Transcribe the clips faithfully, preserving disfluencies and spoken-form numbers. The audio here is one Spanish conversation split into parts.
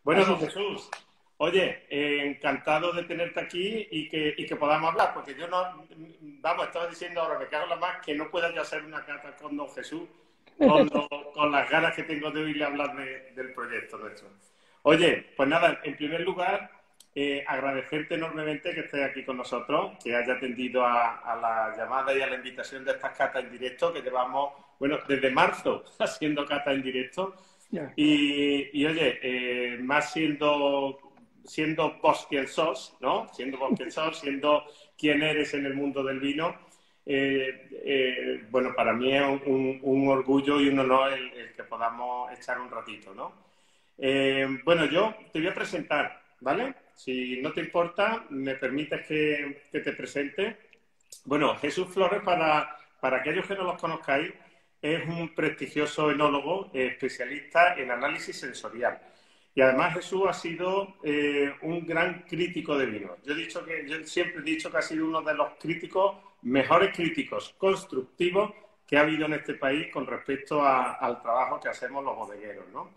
Bueno, Así don que, Jesús, oye, eh, encantado de tenerte aquí y que, y que podamos hablar, porque yo no, vamos, estaba diciendo ahora, me cago en la más, que no pueda yo hacer una cata con don Jesús, con, lo- con las ganas que tengo de oírle hablar de- del proyecto nuestro. Oye, pues nada, en primer lugar, eh, agradecerte enormemente que estés aquí con nosotros, que haya atendido a, a la llamada y a la invitación de estas catas en directo, que llevamos, bueno, desde marzo haciendo catas en directo. ya. Y, y oye, eh, más siendo, siendo vos quien sos, ¿no? Siendo vos quien sos, siendo quien eres en el mundo del vino, eh, eh, bueno, para mí es un, un orgullo y un honor el, el que podamos echar un ratito, ¿no? Eh, bueno, yo te voy a presentar, ¿vale? Si no te importa, me permites que, que te presente. Bueno, Jesús Flores, para, para aquellos que no los conozcáis, es un prestigioso enólogo eh, especialista en análisis sensorial. Y además Jesús ha sido eh, un gran crítico de vino. Yo, he dicho que, yo siempre he dicho que ha sido uno de los críticos, mejores críticos constructivos que ha habido en este país con respecto a, al trabajo que hacemos los bodegueros, ¿no?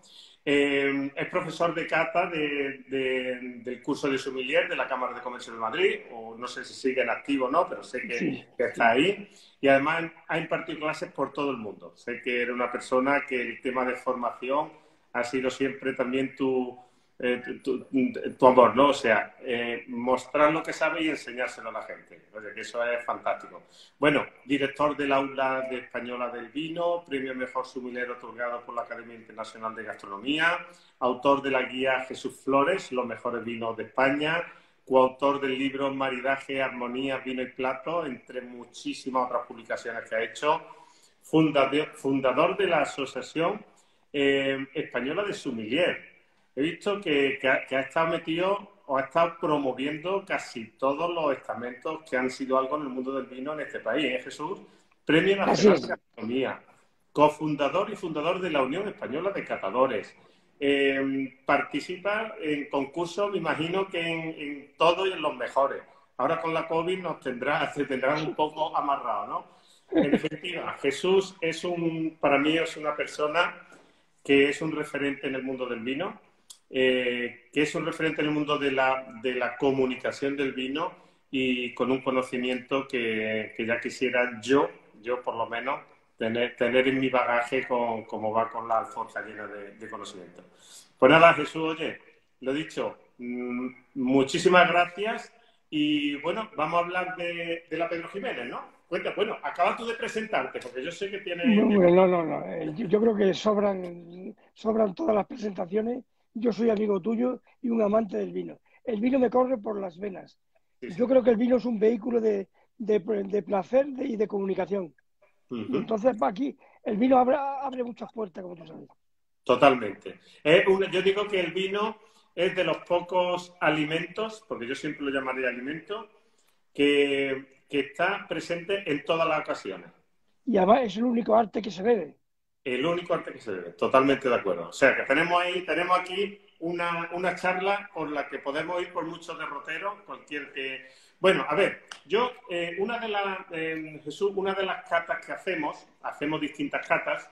Eh, es profesor de cata de, de, del curso de sommelier de la Cámara de Comercio de Madrid, o no sé si sigue en activo o no, pero sé que, Sí, que sí. está ahí. Y además ha impartido clases por todo el mundo. Sé que eres una persona que el tema de formación ha sido siempre también tu, eh, tu, tu, tu amor, ¿no? O sea, eh, mostrar lo que sabe y enseñárselo a la gente. Oye, que eso es fantástico. Bueno, director del Aula de Española del Vino, premio Mejor Sommelier otorgado por la Academia Internacional de Gastronomía, autor de la guía Jesús Flores, Los mejores vinos de España, coautor del libro Maridaje, Armonía, Vino y Plato, entre muchísimas otras publicaciones que ha hecho, fundador, fundador de la Asociación eh, Española de Sommelier. He visto que, que, ha, que ha estado metido o ha estado promoviendo casi todos los estamentos que han sido algo en el mundo del vino en este país, ¿eh, Jesús? Premio Así Nacional de es. Gastronomía, cofundador y fundador de la Unión Española de Catadores. Eh, participa en concursos, me imagino que en, en todos y en los mejores. Ahora con la COVID nos tendrá, se tendrán un poco amarrados, ¿no? En definitiva, Jesús es un, para mí es una persona que es un referente en el mundo del vino, eh, que es un referente en el mundo de la, de la comunicación del vino y con un conocimiento que, que ya quisiera yo, yo por lo menos, tener, tener en mi bagaje con, como va con la alforja llena de, de conocimiento. Pues nada, Jesús, oye, lo dicho, mmm, muchísimas gracias y bueno, vamos a hablar de, de la Pedro Jiménez, ¿no? Cuenta, bueno, acabas tú de presentarte, porque yo sé que tienes... Bueno, no, no, no. Eh, Yo, yo creo que sobran, sobran todas las presentaciones. Yo soy amigo tuyo y un amante del vino. El vino me corre por las venas. Sí, Yo sí. creo que el vino es un vehículo de, de, de placer de- y de comunicación. Y Uh-huh. entonces, va aquí, el vino abre, abre muchas puertas, como tú sabes. Totalmente. Es una, yo digo que el vino es de los pocos alimentos, porque yo siempre lo llamaría alimento, que, que está presente en todas las ocasiones. Y además es el único arte que se bebe. El único arte que se debe. Totalmente de acuerdo. O sea, que tenemos ahí, tenemos aquí una, una charla por la que podemos ir por muchos derroteros, cualquier que... Bueno, a ver, yo, eh, una de las, eh, Jesús, una de las catas que hacemos, hacemos distintas catas,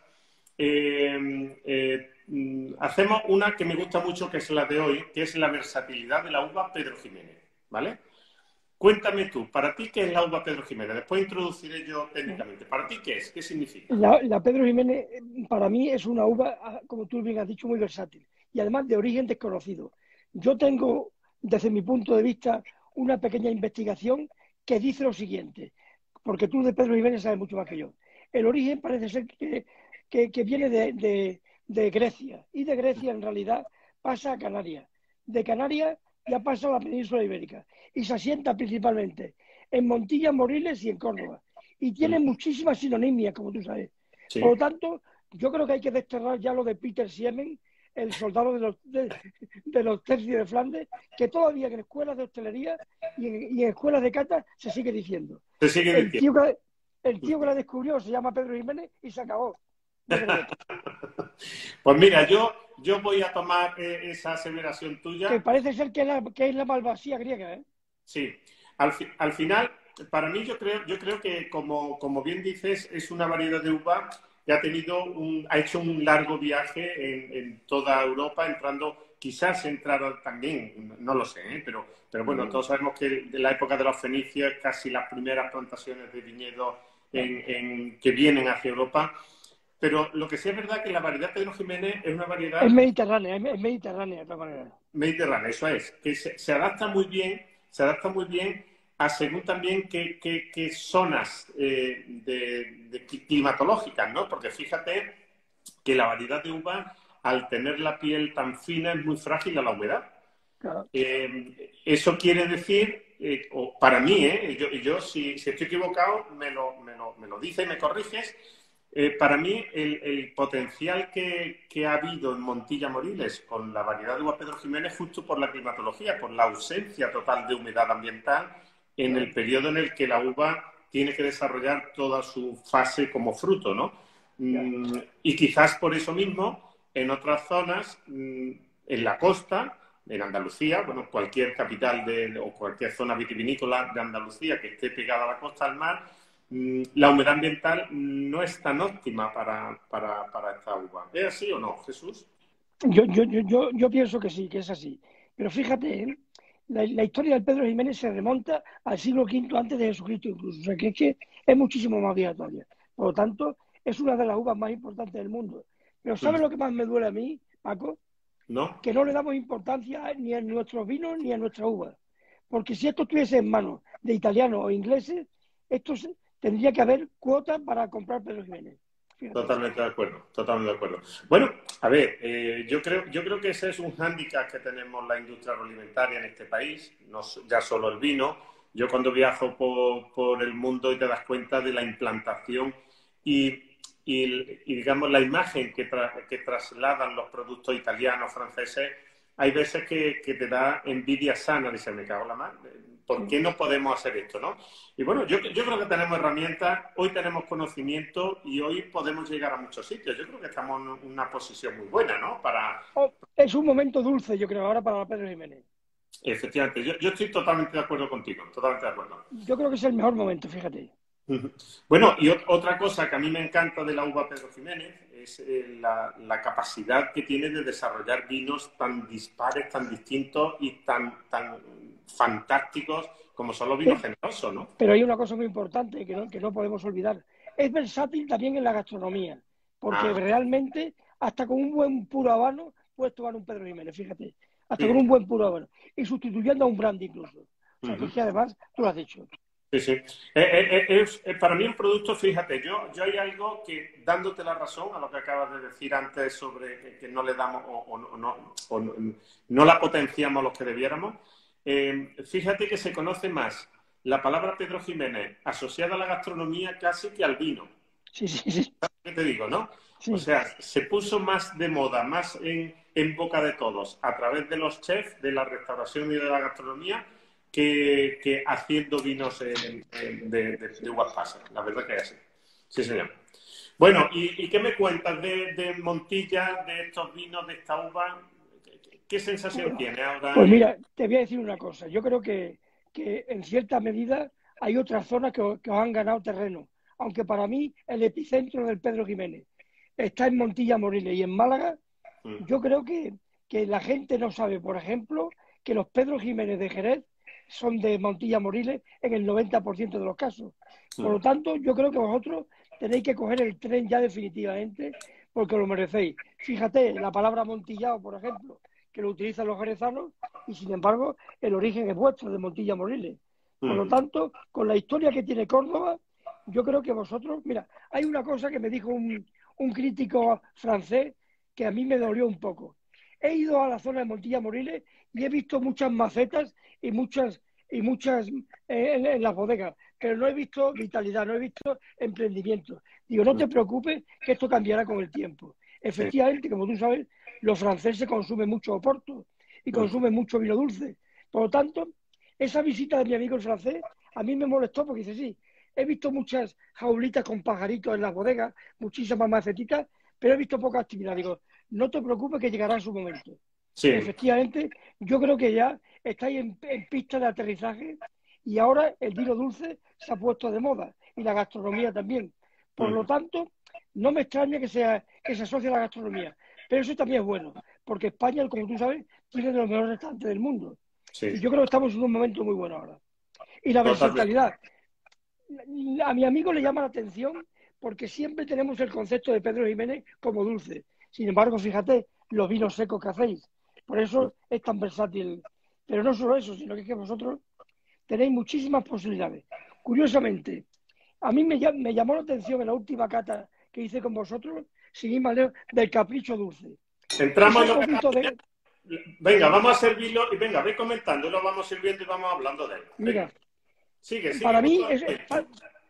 eh, eh, mm, hacemos una que me gusta mucho, que es la de hoy, que es la versatilidad de la uva Pedro Jiménez, ¿vale? Cuéntame tú, ¿para ti qué es la uva Pedro Jiménez? Después introduciré yo técnicamente. ¿Para ti qué es? ¿Qué significa? La, la Pedro Jiménez, eh, para mí, es una uva, ah, como tú bien has dicho, muy versátil y además de origen desconocido. Yo tengo, desde mi punto de vista, una pequeña investigación que dice lo siguiente, porque tú de Pedro Jiménez sabes mucho más que yo. El origen parece ser que, que, que viene de, de, de Grecia y de Grecia en realidad pasa a Canarias. De Canarias ya pasa a la península ibérica y se asienta principalmente en Montilla, Moriles y en Córdoba y tiene muchísimas sinonimias, como tú sabes. Por lo Sí. tanto, yo creo que hay que desterrar ya lo de Peter Siemen, el soldado de los, de, de los tercios de Flandes, que todavía en escuelas de hostelería y en, y en escuelas de cata se sigue diciendo. Se sigue El diciendo. tío, que, el tío que la descubrió se llama Pedro Jiménez y se acabó. Yo creo que, Pues mira, yo, yo voy a tomar eh, esa aseveración que tuya. parece ser que es la, que es la malvasía griega, ¿eh? Sí. Al, fi- al final, para mí yo creo, yo creo que, como, como bien dices, es una variedad de uva que ha tenido un, ha hecho un largo viaje en, en toda Europa, entrando quizás entraron también, no lo sé, ¿eh? pero, pero bueno, todos sabemos que en la época de los fenicios, casi las primeras plantaciones de viñedos en, en, que vienen hacia Europa. Pero lo que sí es verdad que la variedad Pedro Ximénez es una variedad... Es mediterránea, es mediterránea de todas maneras. Mediterránea, eso es, que se, se adapta muy bien, se adapta muy bien a según también qué, qué, qué zonas eh, de, de climatológicas, ¿no? Porque fíjate que la variedad de uva, al tener la piel tan fina, es muy frágil a la humedad. Claro. Eh, eso quiere decir, eh, o para mí, ¿eh? yo, yo si, si estoy equivocado, me lo, me lo, me lo dices y me corriges. Eh, para mí, el, el potencial que, que ha habido en Montilla Moriles con la variedad de uva Pedro Ximénez, justo por la climatología, por la ausencia total de humedad ambiental en el periodo en el que la uva tiene que desarrollar toda su fase como fruto, ¿no? Mm, y quizás por eso mismo, en otras zonas, mm, en la costa, en Andalucía, bueno, cualquier capital de, o cualquier zona vitivinícola de Andalucía que esté pegada a la costa al mar, mm, la humedad ambiental no es tan óptima para, para, para esta uva. ¿Es así o no, Jesús? Yo, yo, yo, yo, yo pienso que sí, que es así. Pero fíjate, ¿eh? la, la historia del Pedro Ximénez se remonta al siglo quinto antes de Jesucristo incluso. O sea, que es que es muchísimo más vieja todavía. Por lo tanto, es una de las uvas más importantes del mundo. Pero ¿sabes lo que más me duele a mí, Paco? ¿No? Que no le damos importancia ni a nuestros vinos ni a nuestra uva. Porque si esto estuviese en manos de italianos o ingleses, esto se, tendría que haber cuotas para comprar Pedro Ximénez. Fíjate. Totalmente de acuerdo, totalmente de acuerdo. Bueno, a ver, eh, yo creo, yo creo que ese es un hándicap que tenemos la industria agroalimentaria en este país, no ya solo el vino. Yo cuando viajo por, por el mundo y te das cuenta de la implantación y, y, y digamos, la imagen que, tra que trasladan los productos italianos, franceses, hay veces que, que te da envidia sana, dice, me cago en la mano. ¿Por qué no podemos hacer esto, no? Y bueno, yo, yo creo que tenemos herramientas, hoy tenemos conocimiento y hoy podemos llegar a muchos sitios. Yo creo que estamos en una posición muy buena, ¿no? Para... Oh, es un momento dulce, yo creo, ahora para Pedro Ximénez. Efectivamente, yo, yo estoy totalmente de acuerdo contigo, totalmente de acuerdo. Yo creo que es el mejor momento, fíjate. Bueno, y otra cosa que a mí me encanta de la uva Pedro Ximénez es eh, la, la capacidad que tiene de desarrollar vinos tan dispares, tan distintos y tan, tan fantásticos como son los vinos generosos, ¿no? Pero hay una cosa muy importante que no, que no podemos olvidar. Es versátil también en la gastronomía, porque Ah. realmente hasta con un buen puro habano puedes tomar un Pedro Ximénez, fíjate. Hasta Sí. con un buen puro habano. Y sustituyendo a un brandy incluso. O sea, Uh-huh. que, es que además tú lo has dicho. Sí, sí. Eh, eh, es, es, para mí un producto, fíjate, yo, yo hay algo que, dándote la razón a lo que acabas de decir antes sobre que no le damos o, o, o, no, o no, no la potenciamos los que debiéramos, eh, fíjate que se conoce más la palabra Pedro Ximénez asociada a la gastronomía casi que al vino. Sí, sí, sí. ¿Sabes qué te digo, no? Sí. O sea, se puso más de moda, más en, en boca de todos, a través de los chefs, de la restauración y de la gastronomía, Que, que haciendo vinos en, en, de, de, de uvas pasas. La verdad que es así. Sí, señor. Bueno, ¿y, y qué me cuentas de, de Montilla, de estos vinos, de esta uva? ¿Qué, qué sensación tiene ahora? Pues mira, te voy a decir una cosa. Yo creo que, que en cierta medida hay otras zonas que, que os han ganado terreno. Aunque para mí el epicentro del Pedro Ximénez está en Montilla Moriles y en Málaga. Mm. Yo creo que, que la gente no sabe, por ejemplo, que los Pedro Ximénez de Jerez son de Montilla Moriles en el noventa por ciento de los casos. Por lo tanto, yo creo que vosotros tenéis que coger el tren ya definitivamente porque lo merecéis. Fíjate, la palabra montillado, por ejemplo, que lo utilizan los jerezanos y, sin embargo, el origen es vuestro, de Montilla Moriles. Por lo tanto, con la historia que tiene Córdoba, yo creo que vosotros... Mira, hay una cosa que me dijo un, un crítico francés que a mí me dolió un poco. He ido a la zona de Montilla Moriles y he visto muchas macetas y muchas y muchas eh, en, en las bodegas, pero no he visto vitalidad, no he visto emprendimiento. Digo, no te preocupes, que esto cambiará con el tiempo. Efectivamente, como tú sabes, los franceses consumen mucho oporto y consumen mucho vino dulce. Por lo tanto, esa visita de mi amigo el francés a mí me molestó porque dice, sí, he visto muchas jaulitas con pajaritos en las bodegas, muchísimas macetitas, pero he visto poca actividad. Digo, no te preocupes que llegará su momento. Sí. Efectivamente, yo creo que ya estáis en, en pista de aterrizaje y ahora el vino dulce se ha puesto de moda y la gastronomía también. Por lo tanto, no me extraña que, sea, que se asocie a la gastronomía, pero eso también es bueno, porque España, como tú sabes, tiene de los mejores restaurantes del mundo. Sí. Y yo creo que estamos en un momento muy bueno ahora. Y la versatilidad. A mi amigo le llama la atención porque siempre tenemos el concepto de Pedro Ximénez como dulce. Sin embargo, fíjate, los vinos secos que hacéis. Por eso es tan versátil. Pero no solo eso, sino que, es que vosotros tenéis muchísimas posibilidades. Curiosamente, a mí me, me llamó la atención en la última cata que hice con vosotros, sin ir más lejos, del capricho dulce. Entramos en lo que... de... Venga, vamos a servirlo y venga, ve comentando, lo vamos sirviendo y vamos hablando de él. Venga. Mira, sigue, sigue. Para mí, es, para,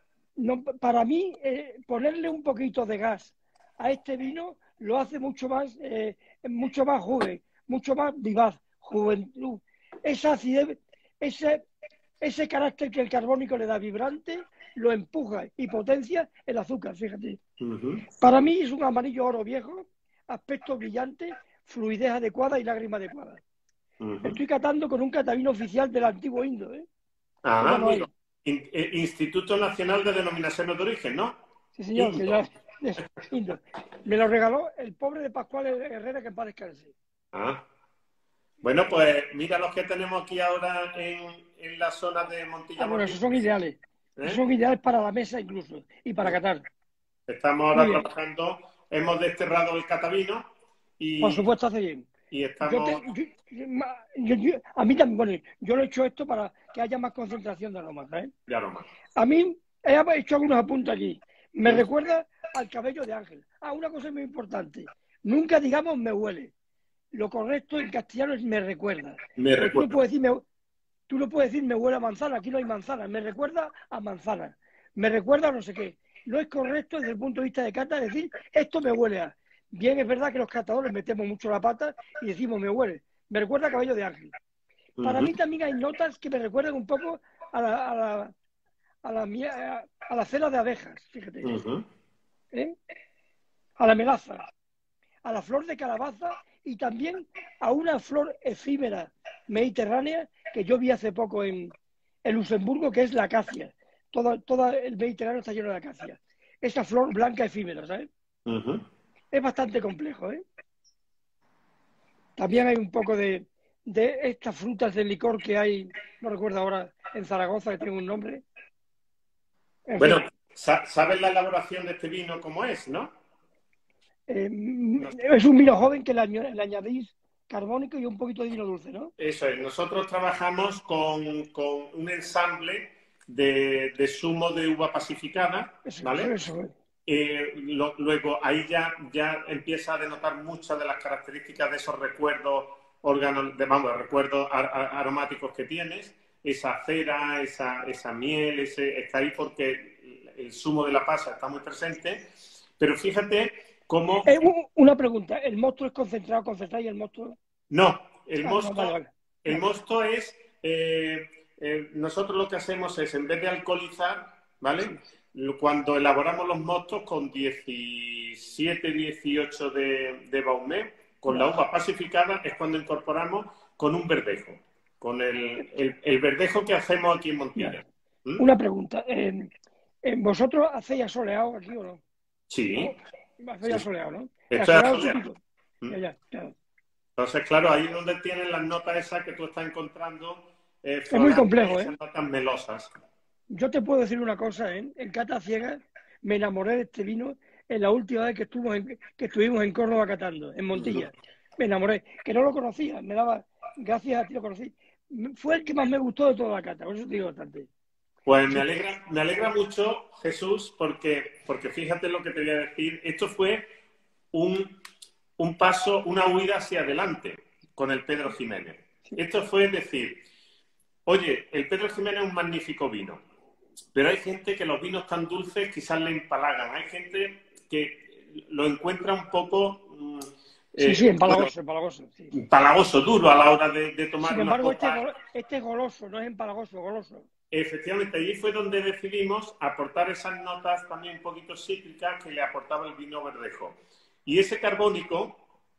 no, para mí eh, ponerle un poquito de gas a este vino lo hace mucho más, eh, mucho más joven, mucho más vivaz, juventud. Esa acidez, ese, ese carácter que el carbónico le da vibrante, lo empuja y potencia el azúcar, fíjate. Uh-huh. Para mí es un amarillo oro viejo, aspecto brillante, fluidez adecuada y lágrima adecuada. Uh-huh. Estoy catando con un catavino oficial del antiguo Indo, ¿eh? Ah, amigo. In, eh, Instituto Nacional de Denominaciones de Origen, ¿no? Sí, señor. Que ya, Indo. Me lo regaló el pobre de Pascual Herrera, que en paz descanse. Ah. Bueno, pues mira los que tenemos aquí ahora en, en la zona de Montilla. Ah, bueno, esos son ideales. ¿Eh? Esos son ideales para la mesa incluso y para catar. Estamos ahora trabajando, hemos desterrado el catavino y... Por supuesto, hace bien. Y estamos... Yo te, yo, yo, yo, a mí también, bueno, yo lo he hecho esto para que haya más concentración de aromas, ¿eh? De aromas. A mí he hecho algunos apuntes aquí. Me sí. recuerda al cabello de Ángel. Ah, una cosa muy importante. Nunca digamos me huele. Lo correcto en castellano es me recuerda. Me recuerda. Tú no puedes decir me, tú no puedes decir me huele a manzana. Aquí no hay manzana. Me recuerda a manzana. Me recuerda a no sé qué. No es correcto desde el punto de vista de cata decir esto me huele a... Bien, es verdad que los catadores metemos mucho la pata y decimos me huele. Me recuerda a cabello de ángel. Uh-huh. Para mí también hay notas que me recuerdan un poco a la, a la, a la, a, a la cera de abejas, fíjate. Uh-huh. ¿Eh? A la melaza, a la flor de calabaza y también a una flor efímera mediterránea que yo vi hace poco en, en Luxemburgo, que es la acacia. Todo, todo el Mediterráneo está lleno de acacia. Esa flor blanca efímera, ¿sabes? Uh-huh. Es bastante complejo, ¿eh? También hay un poco de, de estas frutas de licor que hay, no recuerdo ahora, en Zaragoza, que tiene un nombre. En bueno, fin. ¿Sabes la elaboración de este vino cómo es, no? Eh, no. Es un vino joven que le, le añadís carbónico y un poquito de vino dulce, ¿no? Eso es. Nosotros trabajamos con, con un ensamble de, de zumo de uva pacificada, eso, ¿vale? Eso es. Eh, lo, luego ahí ya, ya empieza a denotar muchas de las características de esos recuerdos órganos, de, vamos, recuerdos ar, ar, aromáticos que tienes, esa cera, esa, esa miel, ese, está ahí porque el zumo de la pasa está muy presente, pero fíjate cómo... Eh, una pregunta, ¿el mosto es concentrado, concentrado y el mosto...? No, el ah, mosto, no, vale, vale. El mosto es, eh, eh, nosotros lo que hacemos es, en vez de alcoholizar, ¿vale?, cuando elaboramos los mostos con diecisiete, dieciocho de, de Baumet, con la uva pacificada, es cuando incorporamos con un verdejo, con el, el, el verdejo que hacemos aquí en Montilla. ¿Mm? Una pregunta. Eh, ¿Vosotros hacéis asoleado aquí o no? Sí. ¿No? Hacéis sí. asoleado, ¿no? Esto asoleado es asoleado. ¿Mm? Ya, ya, ya. Entonces, claro, ahí es donde tienen las notas esas que tú estás encontrando. Eh, es muy complejo, ¿eh? Esas notas melosas. Yo te puedo decir una cosa, ¿eh? En Cata Ciega me enamoré de este vino en la última vez que, estuvo en, que estuvimos en Córdoba catando, en Montilla. Me enamoré, que no lo conocía, me daba, gracias a ti lo conocí. Fue el que más me gustó de toda la cata, por eso te digo bastante. Pues me alegra, me alegra mucho, Jesús, porque, porque fíjate lo que te voy a decir. Esto fue un, un paso, una huida hacia adelante con el Pedro Ximénez. Sí. Esto fue decir, oye, el Pedro Ximénez es un magnífico vino. Pero hay gente que los vinos tan dulces quizás le empalagan. Hay gente que lo encuentra un poco... Eh, sí, sí, empalagoso, bueno, empalagoso. Sí. Empalagoso, duro a la hora de, de tomar Sin embargo, una copa. Este, este es goloso, no es empalagoso, goloso. Efectivamente, allí fue donde decidimos aportar esas notas también un poquito cítricas que le aportaba el vino verdejo. Y ese carbónico,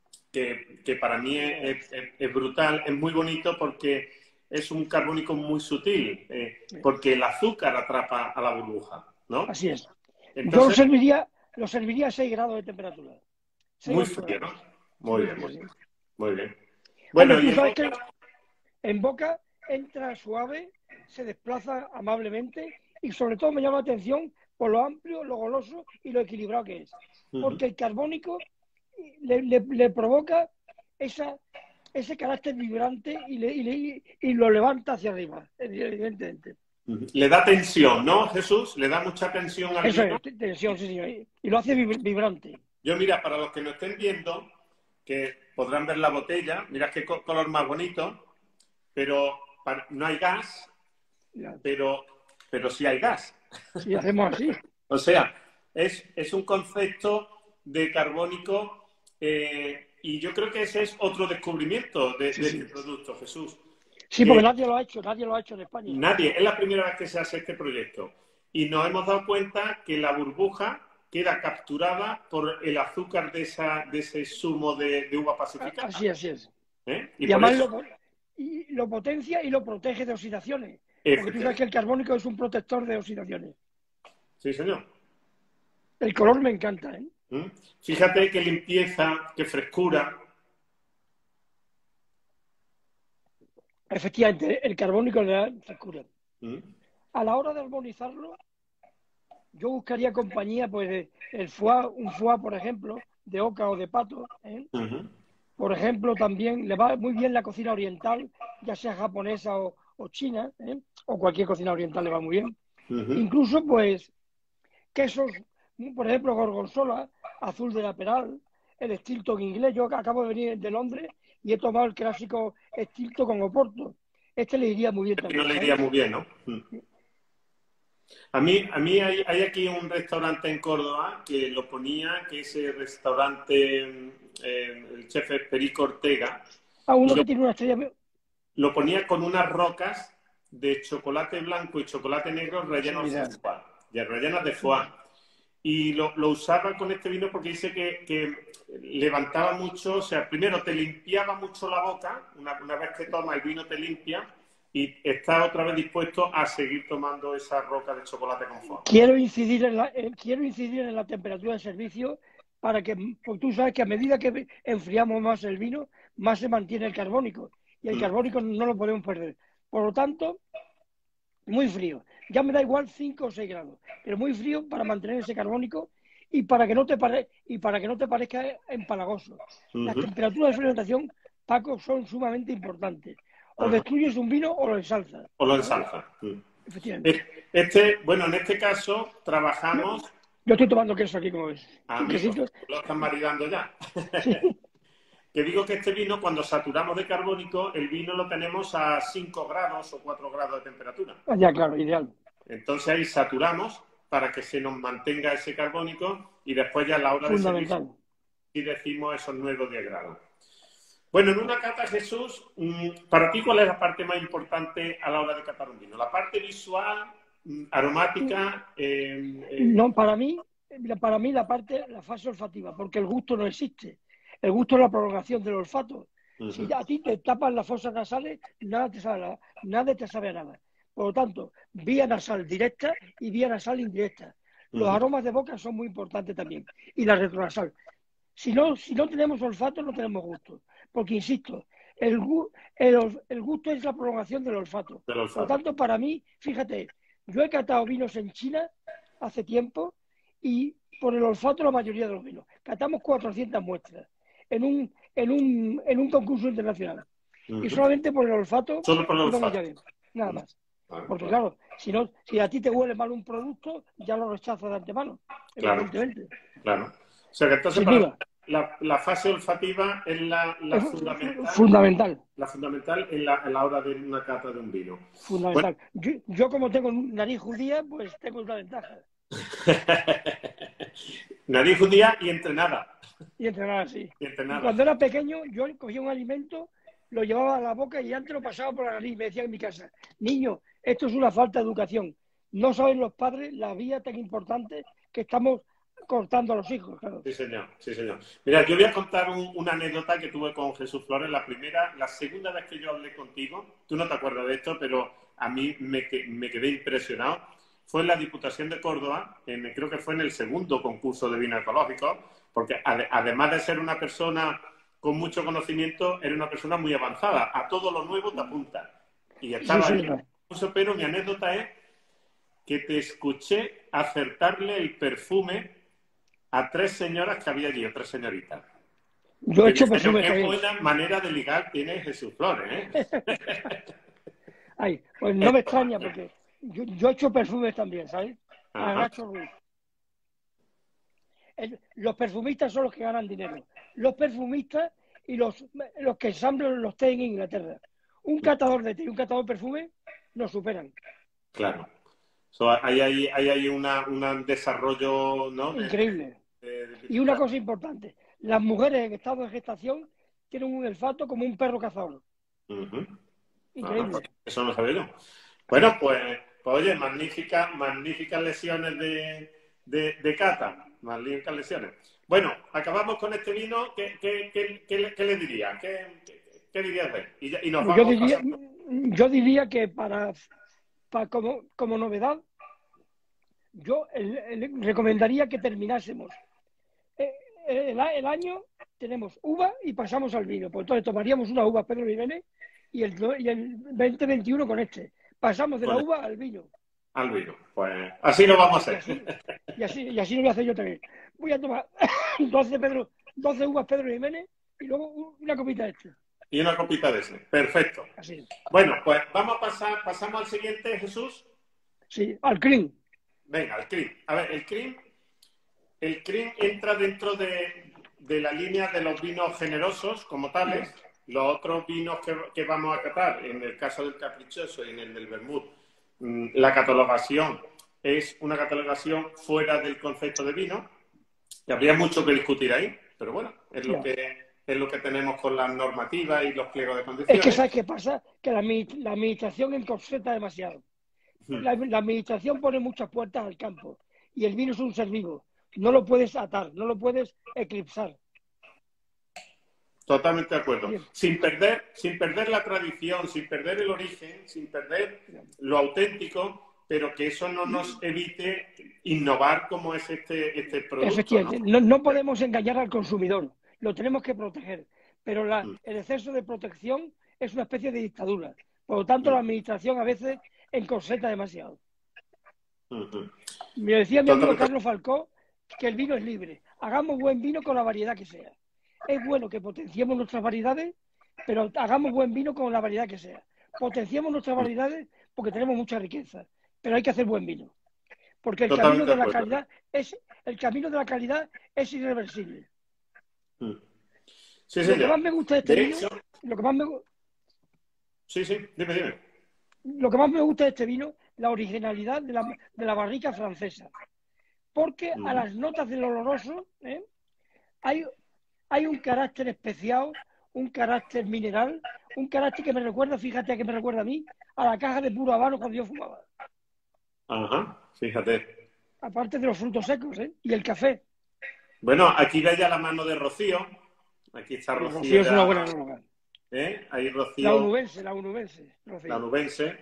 que, que para mí es, es, es brutal, es muy bonito porque... es un carbónico muy sutil, eh, porque el azúcar atrapa a la burbuja, ¿no? Así es. Entonces, yo lo serviría, lo serviría a seis grados de temperatura. Muy frío, ¿no? Muy bien, muy bien. Muy bien. Bueno, Hombre, y tú en sabes boca... que en boca entra suave, se desplaza amablemente y sobre todo me llama la atención por lo amplio, lo goloso y lo equilibrado que es. Uh-huh. Porque el carbónico le, le, le provoca esa, ese carácter vibrante y, le, y, le, y lo levanta hacia arriba, evidentemente. Uh-huh. Le da tensión, ¿no, Jesús? Le da mucha tensión al Eso vino. es, tensión, sí, señor. Y lo hace vibrante. Yo, mira, para los que no estén viendo, que podrán ver la botella, mirad qué color más bonito, pero no hay gas, pero, pero sí hay gas. Sí, hacemos así. O sea, es, es un concepto de carbónico eh, y yo creo que ese es otro descubrimiento de, sí, de sí. este producto, Jesús. Sí, porque nadie lo ha hecho, nadie lo ha hecho en España. Nadie, es la primera vez que se hace este proyecto. Y nos hemos dado cuenta que la burbuja queda capturada por el azúcar de, esa, de ese zumo de, de uva pacificada. Así, así es. ¿Eh? Y, y además eso... lo, y lo potencia y lo protege de oxidaciones. Porque tú sabes que el carbónico es un protector de oxidaciones. Sí, señor. El color me encanta, ¿eh? ¿Mm? Fíjate qué limpieza, qué frescura. Efectivamente, el carbónico le da frescura. ¿Mm? A la hora de armonizarlo, yo buscaría compañía, pues el foie, un foie, por ejemplo, de oca o de pato. ¿eh? Uh-huh. Por ejemplo, también le va muy bien la cocina oriental, ya sea japonesa o, o china, ¿eh? o cualquier cocina oriental le va muy bien. Uh-huh. Incluso, pues, quesos, por ejemplo, gorgonzola, azul de la Peral, el Stilton inglés. Yo acabo de venir de Londres y he tomado el clásico Stilton con Oporto. Este le iría muy bien este también. No le iría muy bien, ¿no? Sí. A mí, a mí hay, hay aquí un restaurante en Córdoba que lo ponía, que es el restaurante, eh, el chef Perico Ortega. Ah, uno lo, que tiene una estrella. Lo ponía con unas rocas de chocolate blanco y chocolate negro rellenos de foie, ya rellenas de foie. Y lo, lo usaba con este vino porque dice que, que levantaba mucho, o sea, primero te limpiaba mucho la boca, una, una vez que tomas el vino te limpia, y está otra vez dispuesto a seguir tomando esa roca de chocolate con foie. Quiero incidir en la, eh, quiero incidir en la temperatura de servicio para que, porque tú sabes que a medida que enfriamos más el vino, más se mantiene el carbónico. Y el mm. carbónico no lo podemos perder. Por lo tanto, muy frío. Ya me da igual cinco o seis grados, pero muy frío para mantener ese carbónico y para que no te, pare, y para que no te parezca empalagoso. Uh-huh. Las temperaturas de fermentación, Paco, son sumamente importantes. O uh-huh. destruyes un vino o lo ensalzas. O lo ensalzas. ¿no? Efectivamente. Este, bueno, en este caso trabajamos... Yo estoy tomando queso aquí, como ves. Amigo, lo están maridando ya. Sí. Que digo que este vino, cuando saturamos de carbónico, el vino lo tenemos a cinco grados o cuatro grados de temperatura. Ah, ya, claro, ideal. Entonces ahí saturamos para que se nos mantenga ese carbónico y después ya a la hora de servir y decimos esos nueve o diez grados. Bueno, en una cata, Jesús, para ti, ¿cuál es la parte más importante a la hora de catar un vino? ¿La parte visual, aromática? Eh, eh... No, para mí, para mí la parte, la fase olfativa, porque el gusto no existe. El gusto es la prolongación del olfato. Uh-huh. Si a ti te tapan las fosas nasales, nada te sabe, nada te sabe a nada. Por lo tanto, vía nasal directa y vía nasal indirecta. Los uh-huh. aromas de boca son muy importantes también. Y la retronasal. Si no, si no tenemos olfato, no tenemos gusto. Porque, insisto, el, el, el gusto es la prolongación del olfato. del olfato. Por lo tanto, para mí, fíjate, yo he catado vinos en China hace tiempo y por el olfato la mayoría de los vinos. Catamos cuatrocientas muestras en un, en un, en un concurso internacional. Uh-huh. Y solamente por el olfato. Solo por el olfato. Nada más. Uh-huh. Porque claro, si, no, si a ti te huele mal un producto, ya lo rechazas de antemano. Claro. Evidentemente. Claro. O sea que entonces para la, la fase olfativa es la, la es fundamental. Fundamental. La fundamental en la, en la hora de una cata de un vino. Fundamental. Bueno. Yo, yo como tengo nariz judía, pues tengo una ventaja. Nariz judía y entrenada. Y entrenada, sí. Y entrenada. Y cuando era pequeño, yo cogía un alimento, lo llevaba a la boca y antes lo pasaba por la nariz. Me decían en mi casa, niño, esto es una falta de educación. No saben los padres la vía tan importante que estamos cortando a los hijos. Claro. Sí, señor. Sí, señor. Mira, yo voy a contar un, una anécdota que tuve con Jesús Flores. La primera, la segunda vez que yo hablé contigo, tú no te acuerdas de esto, pero a mí me, me quedé impresionado. Fue en la Diputación de Córdoba, en, creo que fue en el segundo concurso de vino ecológico, porque ad, además de ser una persona con mucho conocimiento, eres una persona muy avanzada. A todo lo nuevo te apunta. Y estaba Sí, ahí. señor. Pero mi anécdota es que te escuché acertarle el perfume a tres señoras que había allí, o tres señoritas. Yo he Que hecho dije yo, perfumes qué también. buena manera de ligar tiene Jesús Flores, ¿eh? Ay, pues no me extraña porque yo, yo he hecho perfumes también, ¿sabes? A Ajá. Nacho Ruiz. El- los perfumistas son los que ganan dinero. Los perfumistas y los, los que ensamblan los té en Inglaterra. Un catador de té y un catador de perfume nos superan. Claro. So, hay ahí hay, hay una, un desarrollo, ¿no? de, Increíble. de- de- Y una cosa importante, las mujeres en estado de gestación tienen un olfato como un perro cazador. Ujú. Ajá, pues Increíble. eso no sabía yo. Bueno, pues, pues oye, magnífica, magníficas lesiones de, de, de cata. Magníficas lesiones. Bueno, acabamos con este vino. ¿Qué, qué, qué, qué le, qué le diría? ¿Qué, qué, qué dirías de él? Y, ya- y nos Pues yo vamos diría, pasando. yo diría que para, para como, como novedad, yo el- el- recomendaría que terminásemos. Eh, el, el año tenemos uva y pasamos al vino. Pues entonces tomaríamos una uva Pedro Jiménez y el, do- y el veinte veintiuno con este. Pasamos de la Con uva al vino. al vino. Pues así lo vamos a Y hacer. así, y así, y así lo voy a hacer yo también. Voy a tomar doce, Pedro, doce uvas Pedro Jiménez y luego u- una copita de este. Y una copita de ese. Perfecto. Así. Bueno, pues vamos a pasar, pasamos al siguiente, Jesús. Sí, al clean. Venga, el cream. A ver, el cream, el cream entra dentro de, de la línea de los vinos generosos como tales. Los otros vinos que, que vamos a catar, en el caso del caprichoso y en el del vermut, mm, la catalogación es una catalogación fuera del concepto de vino. Y habría mucho que discutir ahí, pero bueno, es lo Ya. que, es lo que tenemos con las normativas y los pliegos de Es que condiciones. ¿sabes qué pasa? Que la, admi- la administración encorseta demasiado. La, la administración pone muchas puertas al campo y el vino es un ser vivo. No lo puedes atar, no lo puedes eclipsar. Totalmente de acuerdo. Bien. Sin perder, sin perder la tradición, sin perder el origen, sin perder lo auténtico, pero que eso no nos evite innovar como es este, este producto, ¿no? Efectivamente, no, no podemos engañar al consumidor, lo tenemos que proteger, pero la, el exceso de protección es una especie de dictadura. Por lo tanto, la administración a veces encorseta demasiado. Uh-huh. Me decía mi amigo Totalmente. Carlos Falcó que el vino es libre. Hagamos buen vino con la variedad que sea. Es bueno que potenciemos nuestras variedades, pero hagamos buen vino con la variedad que sea. Potenciemos nuestras variedades porque tenemos mucha riqueza, pero hay que hacer buen vino. Porque el camino Totalmente de de la acuerdo. calidad es el camino de la calidad es irreversible. Mm. Sí, Lo que señor. más me gusta de este De vino, hecho, lo que más me, sí, sí, dime, dime. lo que más me gusta de este vino, la originalidad de la, de la barrica francesa. Porque a Mm. las notas del oloroso ¿eh? hay, hay un carácter especial, un carácter mineral, un carácter que me recuerda, fíjate a que me recuerda a mí, a la caja de puro habano cuando yo fumaba. Ajá, fíjate. Aparte de los frutos secos ¿eh? Y el café. Bueno, aquí ve ya la mano de Rocío. Aquí está Bueno, Rocío Rocío es una buena ya. enóloga. ¿eh? Ahí La Rocío, unubense, la unubense, Rocío. la nubense.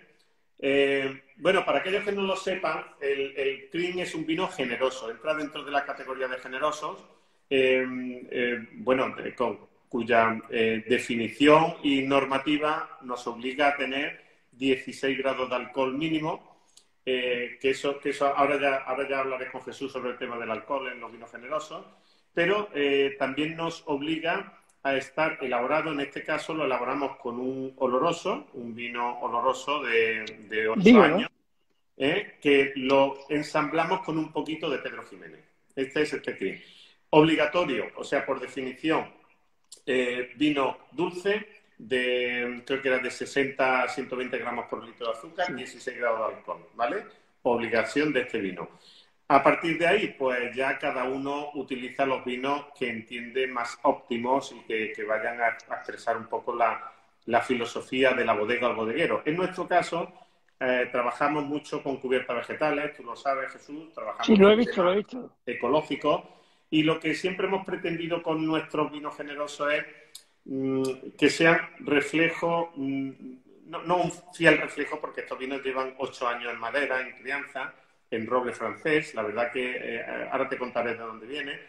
Eh, bueno, para aquellos que no lo sepan, el, el Crin es un vino generoso. Entra dentro de la categoría de generosos. Eh, eh, bueno, de, con, cuya eh, definición y normativa nos obliga a tener dieciséis grados de alcohol mínimo, eh, que eso, que eso ahora, ya, ahora ya hablaré con Jesús sobre el tema del alcohol en los vinos generosos, pero eh, también nos obliga a estar elaborado, en este caso lo elaboramos con un oloroso, un vino oloroso de, de ocho Digo, años, ¿no? ¿eh? que lo ensamblamos con un poquito de Pedro Jiménez. Este es este Crin. Obligatorio, o sea, por definición, eh, vino dulce, de, creo que era de sesenta a ciento veinte gramos por litro de azúcar, Sí. dieciséis grados de alcohol, ¿vale? Obligación de este vino. A partir de ahí, pues ya cada uno utiliza los vinos que entiende más óptimos y que, que vayan a, a expresar un poco la, la filosofía de la bodega al bodeguero. En nuestro caso, eh, trabajamos mucho con cubiertas vegetales, tú lo sabes, Jesús, trabajamos Sí, lo he con visto, lo he visto. ecológicos, y lo que siempre hemos pretendido con nuestros vinos generosos es mmm, que sean reflejo, mmm, no, no un fiel reflejo, porque estos vinos llevan ocho años en madera, en crianza, en roble francés, la verdad que eh, ahora te contaré de dónde viene,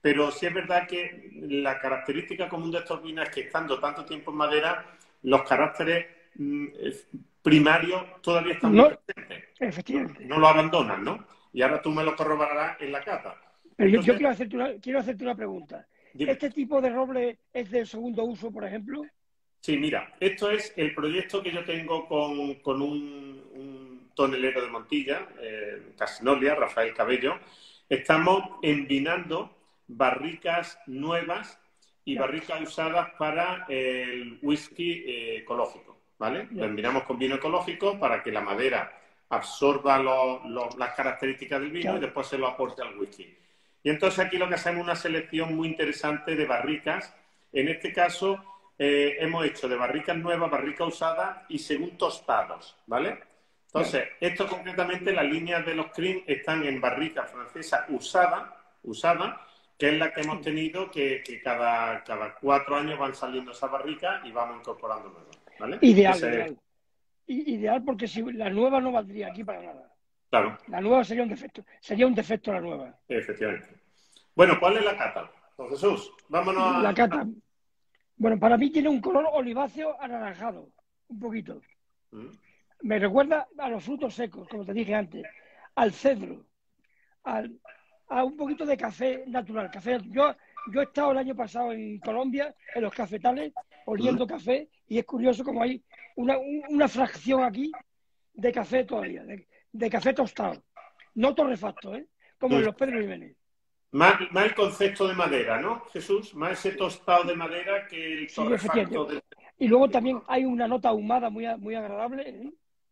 pero sí es verdad que la característica común de estos vinos es que estando tanto tiempo en madera, los caracteres mm, primarios todavía están muy No, presentes. No, efectivamente. no lo abandonan, ¿no? Y ahora tú me lo corroborarás en la cata. Pero yo, yo Entonces, quiero hacerte una, quiero hacerte una pregunta. dime. ¿Este tipo de roble es de segundo uso, por ejemplo? Sí, mira, esto es el proyecto que yo tengo con, con un, un tonelero de Montilla, eh, Casinolia, Rafael Cabello. Estamos envinando barricas nuevas y Ya, barricas usadas para el whisky eh, ecológico, ¿vale? Lo ya. envinamos con vino ecológico para que la madera absorba lo- lo- las características del vino y Claro. después se lo aporte al whisky. Y entonces aquí lo que hacemos es una selección muy interesante de barricas. En este caso eh, hemos hecho de barricas nuevas, barricas usadas y según tostados, ¿vale? Claro. Entonces, esto concretamente, las líneas de los cream están en barrica francesa usada, usada, que es la que hemos tenido, que, que cada, cada cuatro años van saliendo esas barricas y vamos incorporando nuevas, ¿vale? Ideal, Ese es, ideal. I- Ideal porque si la nueva no valdría aquí para nada. claro, La nueva sería un defecto. Sería un defecto la nueva. efectivamente. Bueno, ¿cuál es la cata? Don Jesús, vámonos La a... cata, bueno, para mí tiene un color oliváceo anaranjado, un poquito. Mm, Me recuerda a los frutos secos, como te dije antes, al cedro, al, a un poquito de café natural. Café, yo, yo he estado el año pasado en Colombia, en los cafetales, mm. oliendo café, y es curioso como hay una, un- una fracción aquí de café todavía, de, de café tostado. No torrefacto, ¿eh? Como en Mm. los Pedro Jiménez. Más, más el concepto de madera, ¿no, Jesús? Más ese tostado de madera que el Sí, torrefacto efectivamente. de... Y luego también hay una nota ahumada muy, a- muy agradable, ¿eh?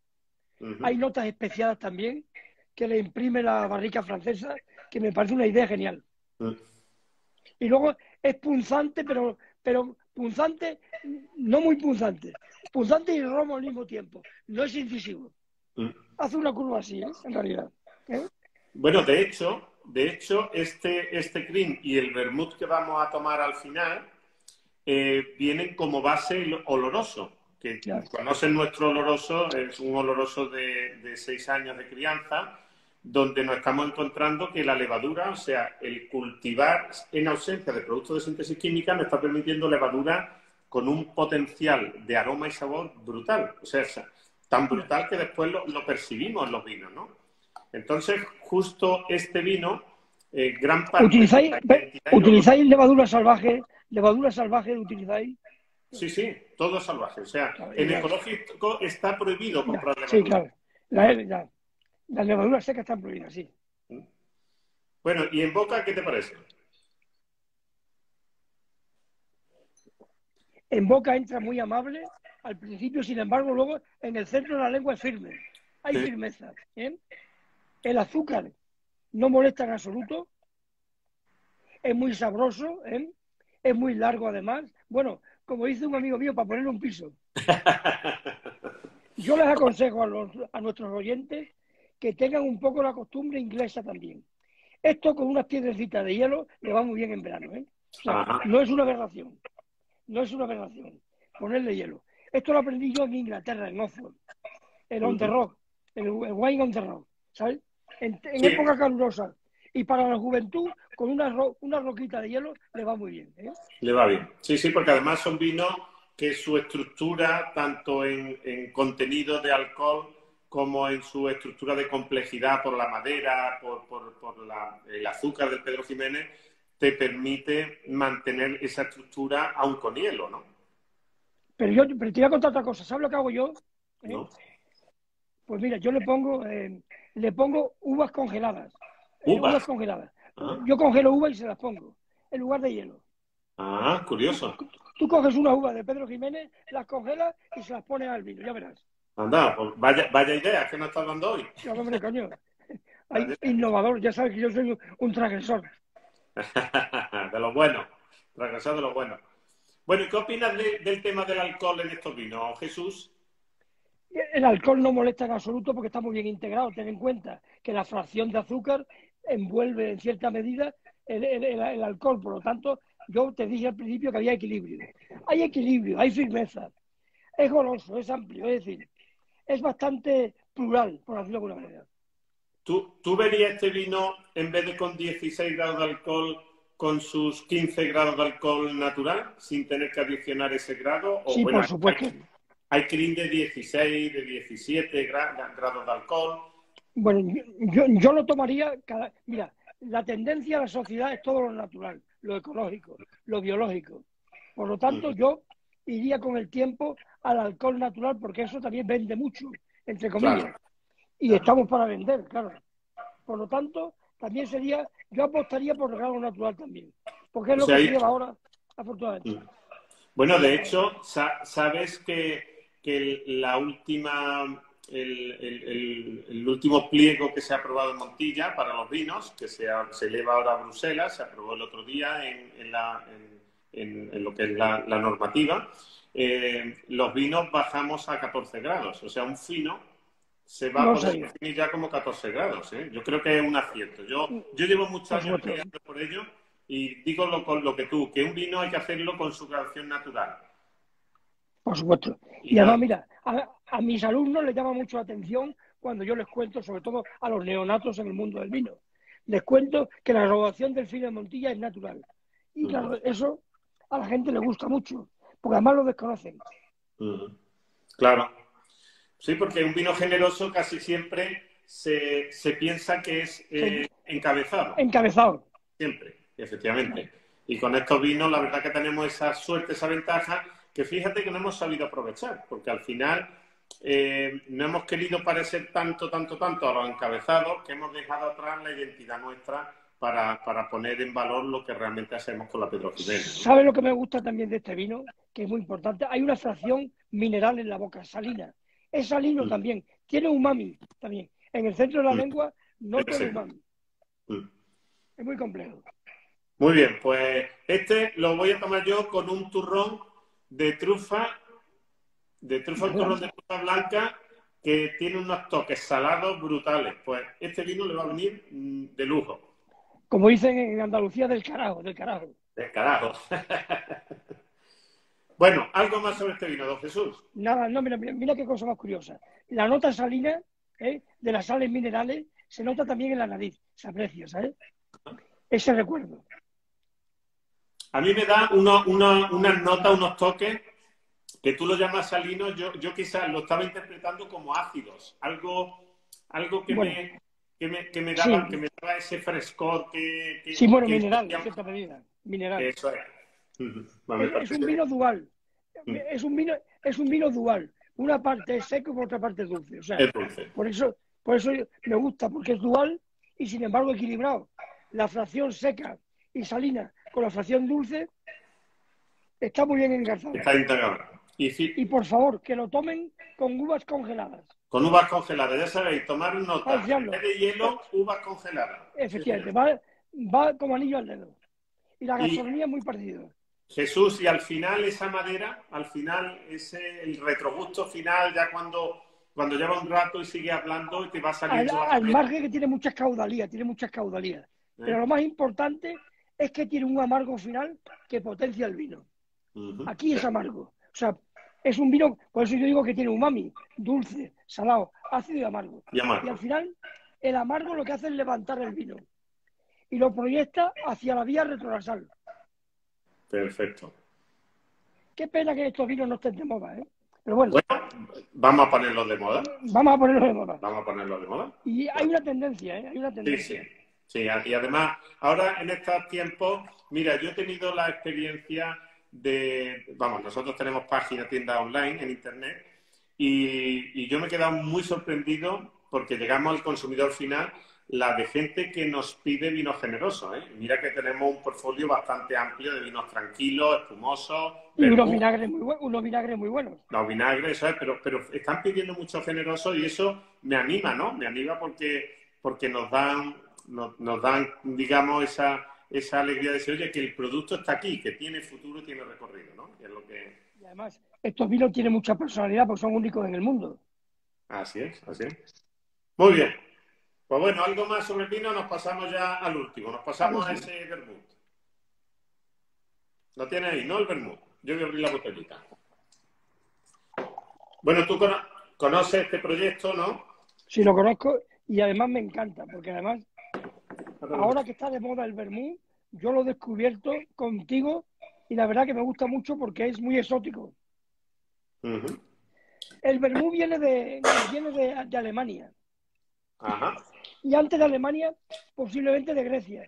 Ujú. Hay notas especiadas también que le imprime la barrica francesa, que me parece una idea genial. Mm. Y luego es punzante, pero, pero punzante, no muy punzante. Punzante y romo al mismo tiempo. No es incisivo. Mm. Hace una curva así, ¿eh? En realidad. ¿Eh? Bueno, de hecho, de hecho, este, este cream y el vermut que vamos a tomar al final eh, vienen como base el oloroso, que Ya. conocen nuestro oloroso, es un oloroso de, de seis años de crianza, donde nos estamos encontrando que la levadura, o sea, el cultivar en ausencia de productos de síntesis química, nos está permitiendo levadura con un potencial de aroma y sabor brutal, o sea, es tan Ya. brutal que después lo, lo percibimos en los vinos, ¿no? Entonces, justo este vino, eh, gran parte de ¿Utilizáis, la identidad y olor. ¿utilizáis levadura salvaje? ¿Levadura salvaje utilizáis? Sí, sí, todo salvaje. O sea, Claro, en ideal. ecológico está prohibido Ya. comprar Sí, levadura. claro. La, la, las levaduras secas están prohibidas, sí. Bueno, ¿y en boca qué te parece? En boca entra muy amable, al principio, sin embargo, luego en el centro de la lengua es firme. Hay Sí. firmeza. ¿Eh? El azúcar no molesta en absoluto, es muy sabroso, ¿eh? Es muy largo además. Bueno, como dice un amigo mío, para ponerle un piso. Yo les aconsejo a, los, a nuestros oyentes que tengan un poco la costumbre inglesa también. Esto con unas piedrecitas de hielo le va muy bien en verano, ¿eh? O sea, Ajá. no es una aberración, no es una aberración ponerle hielo. Esto lo aprendí yo en Inglaterra, en Oxford, el on the Ujú. rock, el, el wine on the rock, ¿sabes? En, en Sí, época calurosa. Y para la juventud, con una, ro, una roquita de hielo, le va muy bien, ¿eh? le va bien. Sí, sí, porque además son vinos que su estructura, tanto en, en contenido de alcohol como en su estructura de complejidad por la madera, por, por, por la, el azúcar del Pedro Jiménez, te permite mantener esa estructura aún con hielo, ¿no? Pero yo pero te voy a contar otra cosa. ¿Sabes lo que hago yo? ¿Eh? ¿No? Pues mira, yo le pongo, eh, le pongo uvas congeladas. Eh, uvas Uvas. congeladas. Ah, Yo congelo uvas y se las pongo, en lugar de hielo. ah, Tú, curioso. tú coges una uva de Pedro Jiménez, las congelas y se las pones al vino, ya verás. Anda, pues vaya, vaya idea que nos estás dando hoy. Sí, hombre, coño. Hay Vaya innovador, ya sabes que yo soy un transgresor. de lo bueno, regresar de lo bueno. Bueno, ¿y qué opinas de- del tema del alcohol en estos vinos, Jesús? El alcohol no molesta en absoluto porque está muy bien integrado. Ten en cuenta que la fracción de azúcar envuelve en cierta medida el, el, el, el alcohol. Por lo tanto, yo te dije al principio que había equilibrio. Hay equilibrio, hay firmeza. Es goloso, es amplio, es decir, es bastante plural, por decirlo de alguna manera. ¿Tú, tú verías este vino, en vez de con dieciséis grados de alcohol, con sus quince grados de alcohol natural sin tener que adicionar ese grado? O, Sí, bueno, por supuesto. Hay, hay crin de dieciséis, de diecisiete gra- grados de alcohol. Bueno, yo, yo lo tomaría cada... Mira, la tendencia de la sociedad es todo lo natural, lo ecológico, lo biológico. Por lo tanto, Mm, yo iría con el tiempo al alcohol natural porque eso también vende mucho, entre comillas. claro, Y claro. estamos para vender, claro. Por lo tanto, también sería, yo apostaría por el grado natural también, porque es O lo sea, que se hay- lleva ahora, afortunadamente. Mm. Bueno, de hecho, sa- sabes que, que el- la última, el, el- el- el último pliego que se ha aprobado en Montilla para los vinos, que se, ha- se eleva ahora a Bruselas, se aprobó el otro día en, en la- en- en- en lo que es la, la normativa, eh, los vinos bajamos a catorce grados. O sea, un fino se va No a lo poder sabía, definir ya como catorce grados, ¿eh? Yo creo que es un acierto. Yo, yo llevo muchos por años supuesto. peleando por ello. Y digo lo, con lo que tú, que un vino hay que hacerlo con su graduación natural. Por supuesto. Y Y además, nada. mira, a, a mis alumnos les llama mucho la atención cuando yo les cuento, sobre todo a los neonatos en el mundo del vino, les cuento que la graduación del fino de Montilla es natural. Y Ujú, claro, eso a la gente le gusta mucho, porque además lo desconocen. ujú. Claro. Sí, porque un vino generoso casi siempre se, se piensa que es Se- eh, encabezado. encabezado. Siempre, efectivamente. Y con estos vinos, la verdad que tenemos esa suerte, esa ventaja, que fíjate que no hemos sabido aprovechar, porque al final eh, no hemos querido parecer tanto, tanto, tanto a los encabezados que hemos dejado atrás la identidad nuestra para, para poner en valor lo que realmente hacemos con la Pedro-Ximénez, ¿no? ¿Sabes lo que me gusta también de este vino? Que es muy importante. Hay una fracción mineral en la boca, salina. Es salino Mm, también. Tiene umami también. En el centro de la mm, lengua nota el ese. umami. Mm. Es muy complejo. Muy bien, pues este lo voy a tomar yo con un turrón de trufa, de trufa, un turrón de trufa blanca que tiene unos toques salados brutales. Pues este vino le va a venir mm, de lujo. Como dicen en Andalucía, del carajo, del carajo. De carajo. Bueno, algo más sobre este vino, don Jesús. Nada, no, mira, mira, mira qué cosa más curiosa. La nota salina, ¿eh?, de las sales minerales se nota también en la nariz. Se aprecia, ¿sabes? Ese recuerdo. A mí me da uno- uno- unas notas, unos toques que tú lo llamas salinos, yo, yo quizás lo estaba interpretando como ácidos, algo, algo que, Bueno, me, que, me, que me sí, daba, que me daba ese frescor que, que, sí, bueno, que mineral, en cierta medida. Mineral. eso es. Ujú. Va, me Es, es un parece. vino dual. Mm. Es un vino, es un vino dual. Una parte es seco y por otra parte es dulce. O sea, Es dulce. por eso, por eso me gusta, porque es dual y sin embargo equilibrado. La fracción seca y salina con la fracción dulce está muy bien engarzado. Está integrado. Y sí, Y por favor, que lo tomen con uvas congeladas. con uvas congeladas, ya sabéis, tomar nota. En Falsearlo. vez de hielo, uvas congeladas. Sí, Efectivamente, señor. va, va como anillo al dedo. Y la Y gastronomía es muy parecida. Jesús, y al final esa madera, al final ese el retrogusto final, ya cuando, cuando lleva un rato y sigue hablando y te va Al, saliendo la al madera, margen que tiene muchas caudalías, tiene muchas caudalías. Pero ¿eh? lo más importante es que tiene un amargo final que potencia el vino. Ujú. Aquí es amargo. O sea, es un vino, por eso yo digo que tiene umami, dulce, salado, ácido y amargo. Y amargo. Y al final, el amargo lo que hace es levantar el vino y lo proyecta hacia la vía retrorasal. Perfecto. Qué pena que estos vinos no estén de moda, ¿eh? Pero bueno, Bueno, vamos a ponerlos de moda. vamos a ponerlos de moda. Vamos a ponerlos de moda. Y hay una tendencia, ¿eh? Hay una Sí, tendencia. sí. Sí, y además, ahora en estos tiempos, mira, yo he tenido la experiencia de, vamos, nosotros tenemos página, tienda online en internet, y, y yo me he quedado muy sorprendido porque llegamos al consumidor final, la de gente que nos pide vinos generosos, ¿eh? Mira que tenemos un portfolio bastante amplio de vinos tranquilos, espumosos, Y unos vermouth, vinagres muy, bu- unos vinagres muy buenos. los vinagres, ¿sabes? Pero, pero están pidiendo mucho generoso y eso me anima, ¿no? Me anima porque, porque nos dan, nos, nos dan, digamos, esa, esa alegría de decir, oye, que el producto está aquí, que tiene futuro y tiene recorrido, ¿no? Y es lo que... Y además, estos vinos tienen mucha personalidad porque son únicos en el mundo. Así es, así es. Muy bien. Pues bueno, algo más sobre el vino, nos pasamos ya al último, nos pasamos a ese vermouth. Lo tienes ahí, ¿no? El vermouth. Yo voy a abrir la botellita. Bueno, tú cono- conoces este proyecto, ¿no? Sí, lo conozco y además me encanta, porque además, ahora que está de moda el vermú, yo lo he descubierto contigo y la verdad que me gusta mucho porque es muy exótico. Uh-huh. El vermú viene de, viene de, de Alemania. Ajá. Y antes de Alemania, posiblemente de Grecia.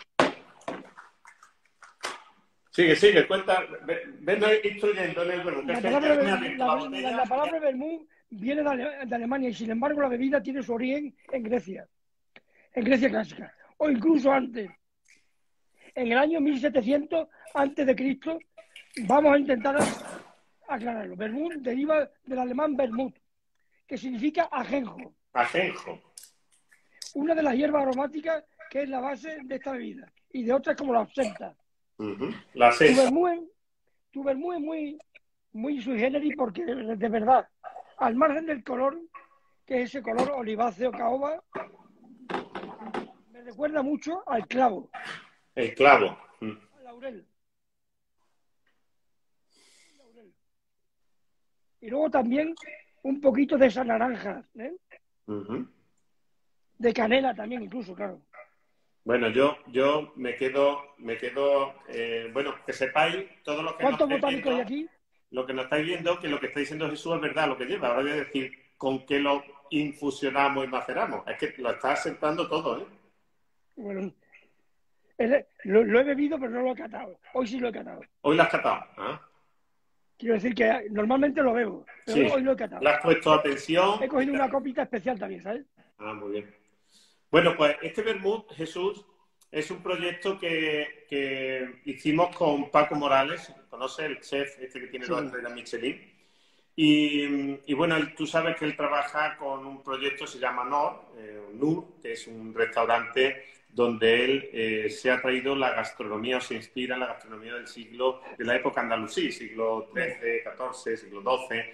Sigue, sigue, cuenta, venme instruyendo en el vermú. La palabra, la, la, la palabra vermú viene de, Ale, de Alemania y sin embargo la bebida tiene su origen en Grecia, en Grecia clásica, o incluso antes. En el año mil setecientos antes de Cristo, vamos a intentar aclararlo. Vermut deriva del alemán Vermut, que significa ajenjo. Ajenjo. Una de las hierbas aromáticas que es la base de esta bebida. Y de otras como la absenta. Uh-huh. La tu vermú, tu vermú es muy, muy sui generis porque, de verdad, al margen del color, que es ese color oliváceo caoba, me recuerda mucho al clavo. El clavo. Al laurel. Y luego también un poquito de esa naranja, ¿eh? Uh-huh. De canela también, incluso, claro. Bueno, yo, yo me quedo, me quedo, eh, bueno, que sepáis todos los que ¿Cuántos nos botánicos hay aquí? Lo que nos estáis viendo, que lo que está diciendo Jesús es verdad lo que lleva. Ahora voy a decir con qué lo infusionamos y maceramos. Es que lo está asentando todo, ¿eh? Bueno, lo, lo he bebido, pero no lo he catado. Hoy sí lo he catado. Hoy lo has catado, ¿ah? Quiero decir que normalmente lo bebo, pero sí. hoy lo he catado. Le has puesto atención. He cogido una copita especial también, ¿sabes? Ah, muy bien. Bueno, pues este vermut, Jesús, es un proyecto que, que hicimos con Paco Morales, conoce el chef este que tiene sí. dos estrellas Michelin. Y, y bueno, él, tú sabes que él trabaja con un proyecto que se llama Nor, eh, Nur, que es un restaurante donde él eh, se ha traído la gastronomía o se inspira en la gastronomía del siglo, de la época andalusí, siglo trece, catorce, siglo doce.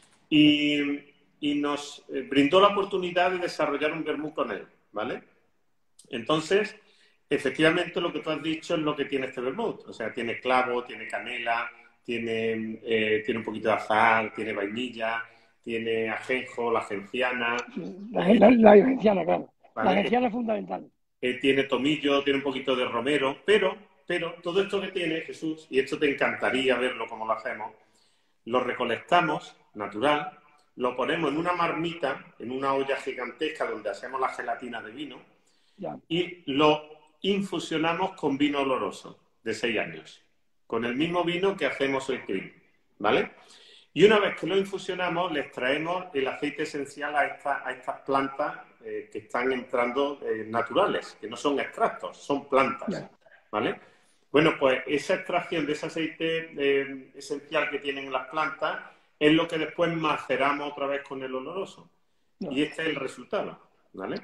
Y, y nos eh, brindó la oportunidad de desarrollar un vermut con él, ¿vale? Entonces, efectivamente lo que tú has dicho es lo que tiene este vermut. O sea, tiene clavo, tiene canela, tiene, eh, tiene un poquito de azahar, tiene vainilla, tiene ajenjo, la genciana. La, la, la genciana, claro. ¿Vale? La genciana es fundamental. Eh, tiene tomillo, tiene un poquito de romero, pero, pero todo esto que tiene, Jesús, y esto te encantaría verlo como lo hacemos, lo recolectamos, natural, lo ponemos en una marmita, en una olla gigantesca donde hacemos la gelatina de vino, ya. Y lo infusionamos con vino oloroso de seis años, con el mismo vino que hacemos el cream, ¿vale? Y una vez que lo infusionamos, le extraemos el aceite esencial a, esta, a estas plantas eh, que están entrando eh, naturales, que no son extractos, son plantas, ¿vale? Bueno, pues esa extracción de ese aceite eh, esencial que tienen las plantas es lo que después maceramos otra vez con el oloroso. No. Y este es el resultado, ¿vale?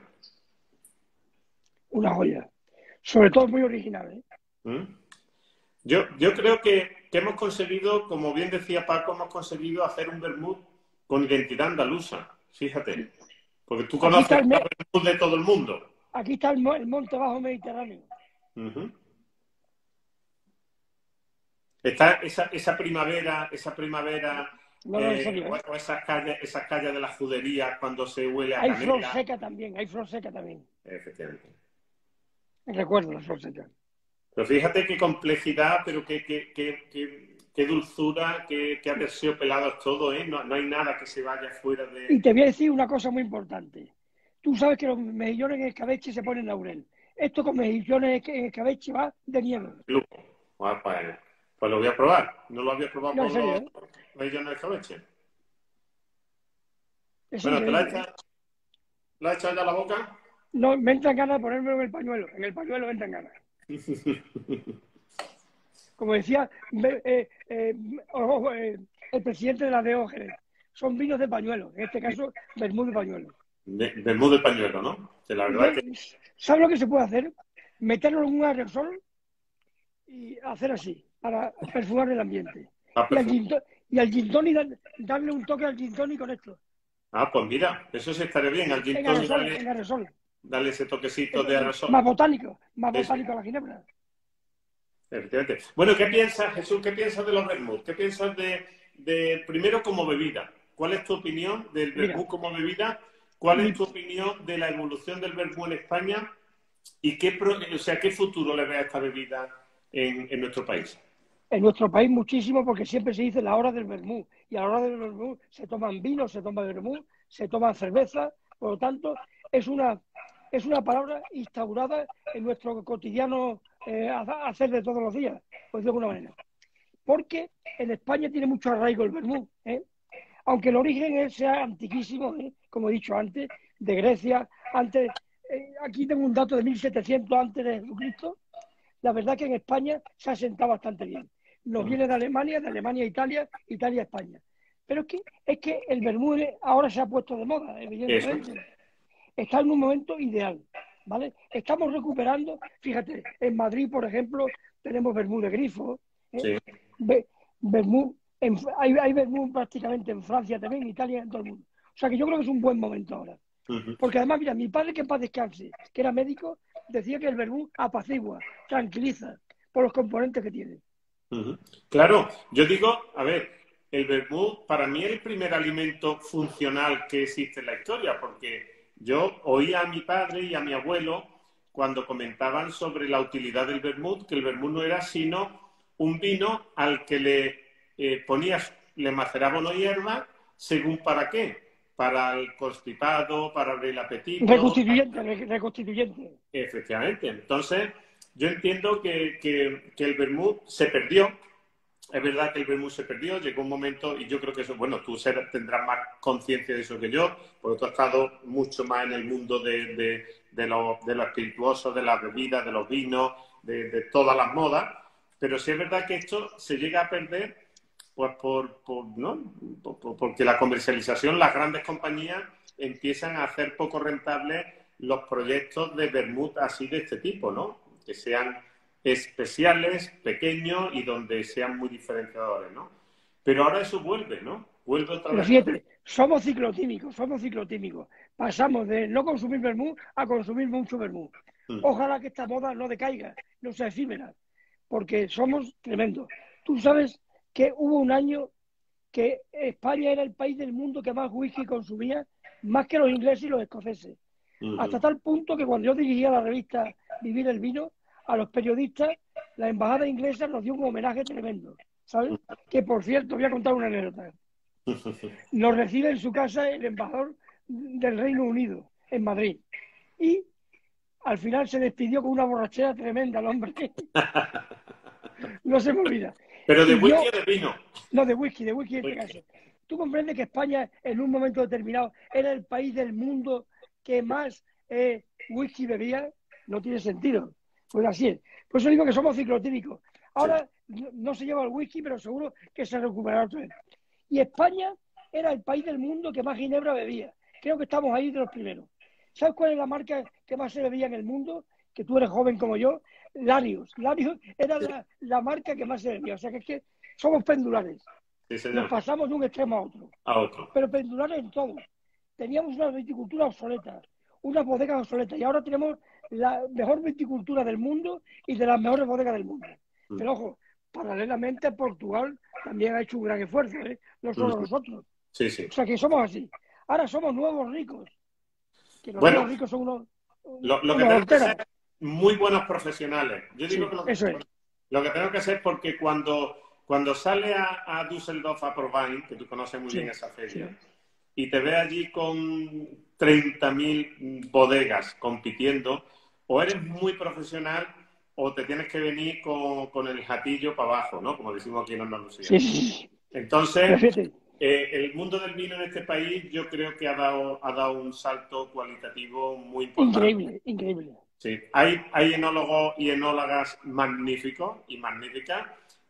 Una joya. Sobre todo muy original, ¿eh? ¿Mm? Yo, yo creo que, que hemos conseguido, como bien decía Paco, hemos conseguido hacer un vermut con identidad andaluza. Fíjate. Porque tú conoces el vermut de todo el mundo. Aquí está el, el monte bajo mediterráneo. Uh-huh. Está esa, esa primavera, esa primavera, no, no, eh, serio, o, ¿eh? o esas calles, esas calles de la judería cuando se huele a hay canela. Hay flor seca también, hay flor seca también. Efectivamente. Recuerdo la flor seca. Pero fíjate qué complejidad, pero qué, qué, qué, qué, qué dulzura, qué, qué aterciopelado es todo, ¿eh? No, no hay nada que se vaya fuera de... Y te voy a decir una cosa muy importante. Tú sabes que los mejillones en escabeche se ponen laurel. Esto con mejillones en escabeche va de nieve. Bueno, pues, pues lo voy a probar. No lo había probado no, con serio, los ¿eh? mejillones de escabeche. Es bueno, ¿te la has increíble, echado, ¿la has echado ya a la boca? No, me entran ganas de ponérmelo en el pañuelo. En el pañuelo me entran ganas. Como decía eh, eh, eh, el presidente de la Diógenes, son vinos de pañuelo. En este caso, vermut de pañuelo. Vermut de pañuelo, ¿no? Que la verdad que... ¿Sabes lo que se puede hacer? Meterlo en un aerosol y hacer así, para perfumar el ambiente. Ah, y, al gin, y al gin tonic dan, darle un toque al gin tonic con esto. Ah, pues mira, eso se estaría bien. Al gin en tonic aerosol, darle, en aerosol. darle ese toquecito es, de aerosol. Más botánico, más Eso. botánico a la ginebra. Efectivamente. Bueno, ¿qué piensas, Jesús? ¿Qué piensas de los vermut? ¿Qué piensas de, de, primero, como bebida? ¿Cuál es tu opinión del vermut como bebida? ¿Cuál es tu opinión de la evolución del vermut en España? ¿Y qué, o sea, qué futuro le ves a esta bebida en, en nuestro país? En nuestro país muchísimo, porque siempre se dice la hora del vermú, y a la hora del vermú se toman vinos, se toma vermú, se toman cerveza, por lo tanto, es una, es una palabra instaurada en nuestro cotidiano eh, hacer de todos los días, pues de alguna manera. Porque en España tiene mucho arraigo el vermú, ¿eh? Aunque el origen es, sea antiquísimo, ¿eh? Como he dicho antes, de Grecia, antes, eh, aquí tengo un dato de mil setecientos antes de Jesucristo. La verdad que en España se ha sentado bastante bien. Nos viene de Alemania, de Alemania a Italia, Italia a España. Pero es que, es que el vermú ahora se ha puesto de moda, evidentemente. Eso. Está en un momento ideal, ¿vale? Estamos recuperando, fíjate, en Madrid, por ejemplo, tenemos vermú de grifo, ¿eh? Sí. Vermú, en, hay, hay vermú prácticamente en Francia también, en Italia, en todo el mundo. O sea que yo creo que es un buen momento ahora. Uh-huh. Porque además, mira, mi padre, que en paz descanse, que era médico, decía que el vermú apacigua, tranquiliza, por los componentes que tiene. Uh-huh. Claro, yo digo, a ver, el vermú para mí es el primer alimento funcional que existe en la historia, porque yo oía a mi padre y a mi abuelo cuando comentaban sobre la utilidad del vermut, que el vermut no era sino un vino al que le eh, ponías, le maceraba una hierba, según para qué, para el constipado, para abrir el apetito. Reconstituyente, reconstituyente. Efectivamente. Entonces, yo entiendo que, que, que el vermut se perdió. Es verdad que el vermut se perdió, llegó un momento, y yo creo que eso, bueno, tú ser, tendrás más conciencia de eso que yo, porque tú has estado mucho más en el mundo de, de, de lo, de lo espirituoso, de las bebidas, de los vinos, de, de todas las modas, pero sí es verdad que esto se llega a perder pues por, por, ¿no? por, por, porque la comercialización, las grandes compañías empiezan a hacer poco rentables los proyectos de vermut así de este tipo, ¿no? Que sean especiales, pequeños y donde sean muy diferenciadores, ¿no? Pero ahora eso vuelve, ¿no? Vuelve otra vez. Pero fíjate, somos ciclotímicos, somos ciclotímicos. Pasamos de no consumir vermú a consumir mucho vermú. Mm. Ojalá que esta moda no decaiga, no sea efímera, porque somos tremendos. Tú sabes que hubo un año que España era el país del mundo que más whisky consumía, más que los ingleses y los escoceses. Uh-huh. Hasta tal punto que cuando yo dirigía la revista Vivir el Vino, a los periodistas, la embajada inglesa nos dio un homenaje tremendo, ¿sabes? Que, por cierto, voy a contar una anécdota. Nos recibe en su casa el embajador del Reino Unido, en Madrid. Y al final se despidió con una borrachera tremenda el hombre. No se me olvida. ¿Pero de whisky o de vino? No, de whisky, de whisky en este caso. ¿Tú comprendes que España, en un momento determinado, era el país del mundo que más eh, whisky bebía? No tiene sentido. Pues así es. Por eso digo que somos ciclotímicos. Ahora sí. no, no se lleva el whisky, pero seguro que se recuperará otra vez. Y España era el país del mundo que más ginebra bebía. Creo que estamos ahí de los primeros. ¿Sabes cuál es la marca que más se bebía en el mundo? Que tú eres joven como yo. Larios. Larios era sí. la, la marca que más se bebía. O sea que es que somos pendulares. Sí, señor. Nos pasamos de un extremo a otro. A otro. Pero pendulares en todo. Teníamos una viticultura obsoleta, unas bodegas obsoletas. Y ahora tenemos la mejor viticultura del mundo y de las mejores bodegas del mundo. Mm. Pero ojo, paralelamente Portugal también ha hecho un gran esfuerzo, ¿eh? No solo mm. nosotros. Sí, sí. O sea que somos así. Ahora somos nuevos ricos. Que los bueno, nuevos ricos son unos... Lo, lo que tenemos que ser muy buenos profesionales. Yo digo sí, que lo que, eso es. lo que tengo que hacer porque cuando, cuando sale a, a Düsseldorf, a Provine, que tú conoces muy sí, bien esa feria, sí. y te ves allí con treinta mil bodegas compitiendo, o eres muy profesional o te tienes que venir con, con el jatillo para abajo, ¿no? Como decimos aquí en Andalucía. Sí, sí. Entonces, eh, el mundo del vino en este país yo creo que ha dado, ha dado un salto cualitativo muy importante. Increíble, increíble. Sí, hay, hay enólogos y enólogas magníficos y magníficas.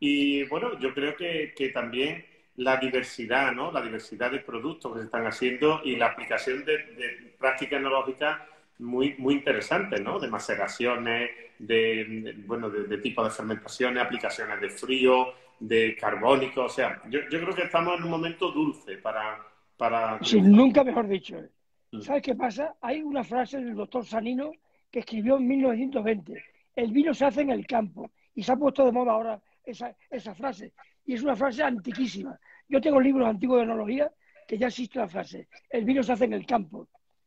Y bueno, yo creo que, que también la diversidad, ¿no? La diversidad de productos que se están haciendo y la aplicación de, de prácticas enológicas muy, muy interesantes, ¿no? De maceraciones, de, de bueno, de, de tipo de fermentaciones, aplicaciones de frío, de carbónico. O sea, yo, yo creo que estamos en un momento dulce para... para... Sí, nunca mejor dicho. ¿Sabes qué pasa? Hay una frase del doctor Sanino que escribió en mil novecientos veinte. El vino se hace en el campo. Y se ha puesto de moda ahora esa, esa frase. Y es una frase antiquísima. Yo tengo libros antiguos de enología que ya existe la frase. El vino se hace en el campo.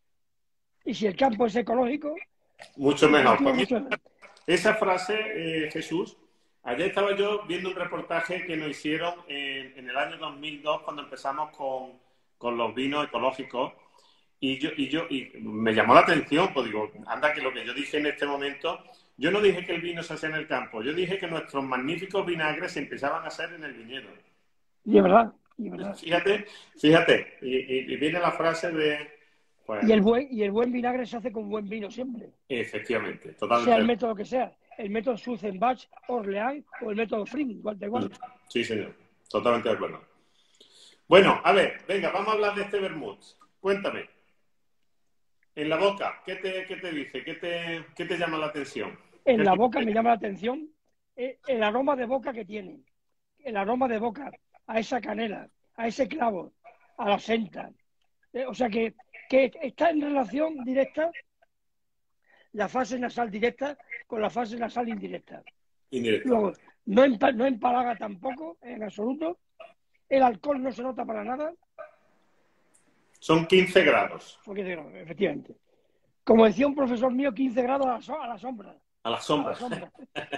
Y si el campo es ecológico... Mucho mejor. Mucho mejor. Esa frase, eh, Jesús, Ayer estaba yo viendo un reportaje que nos hicieron en, en el año dos mil dos cuando empezamos con, con los vinos ecológicos y yo, y yo y me llamó la atención, pues digo, anda que lo que yo dije en este momento, yo no dije que el vino se hacía en el campo, yo dije que nuestros magníficos vinagres se empezaban a hacer en el viñedo. Y es verdad, y es verdad. Fíjate, fíjate, y, y, y viene la frase de... Pues, y, el buen, y el buen vinagre se hace con buen vino siempre. Efectivamente, totalmente. Sea el método que sea. El método Schutzenbach, Orleans o el método Fring, igual de igual. Sí, señor. Totalmente de acuerdo. Bueno, a ver, venga, vamos a hablar de este vermut. Cuéntame. En la boca, ¿qué te, qué te dice? ¿Qué te, qué te llama la atención? En la boca me llama la atención el aroma de boca que tiene. El aroma de boca a esa canela, a ese clavo, a la senta. O sea que, que está en relación directa la fase nasal directa con la fase nasal indirecta. Indirecta. Luego, no, empa no empalaga tampoco, en absoluto. El alcohol no se nota para nada. Son quince grados. Son quince grados, efectivamente. Como decía un profesor mío, quince grados a la, so a la sombra. A la sombra. A la sombra.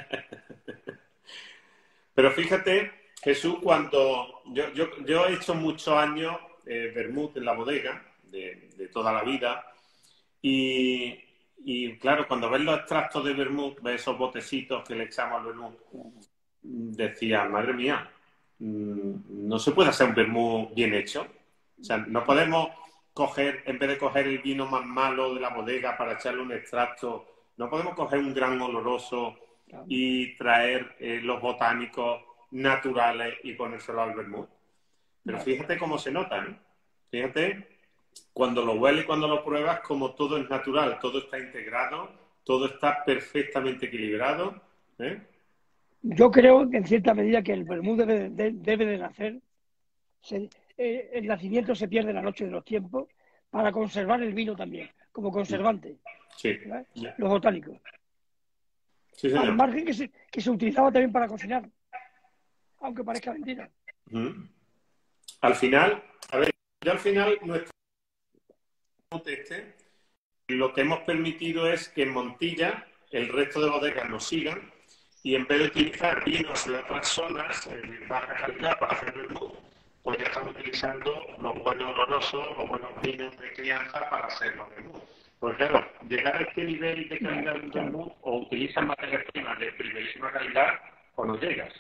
Pero fíjate, Jesús, cuando yo, yo, yo he hecho muchos años eh, vermut en la bodega, de, de toda la vida, y... Y claro, cuando ves los extractos de vermut, ves esos botecitos que le echamos al vermut, decía, madre mía, no se puede hacer un vermut bien hecho. O sea, no podemos coger, en vez de coger el vino más malo de la bodega para echarle un extracto, no podemos coger un gran oloroso y traer eh, los botánicos naturales y ponérselo al vermut. Pero fíjate cómo se nota, ¿no? Fíjate... Cuando lo hueles y cuando lo pruebas, como todo es natural, todo está integrado, todo está perfectamente equilibrado. ¿eh? Yo creo que en cierta medida que el vermut debe de, debe de nacer. Se, eh, el nacimiento se pierde en la noche de los tiempos para conservar el vino también, como conservante. Sí. ¿Verdad? Los botánicos. Sí, señor. Al margen que se, que se utilizaba también para cocinar, aunque parezca mentira. Uh-huh. Al final, a ver, yo al final nuestro este, lo que hemos permitido es que en Montilla el resto de bodegas nos sigan y en vez de utilizar vinos de otras zonas de baja calidad para hacer vermut, pues ya estamos utilizando los buenos olorosos, los buenos vinos de crianza para hacer los vermut. Pues claro, llegar a este nivel de calidad del vermut o utilizas materias primas de primerísima calidad o no llegas.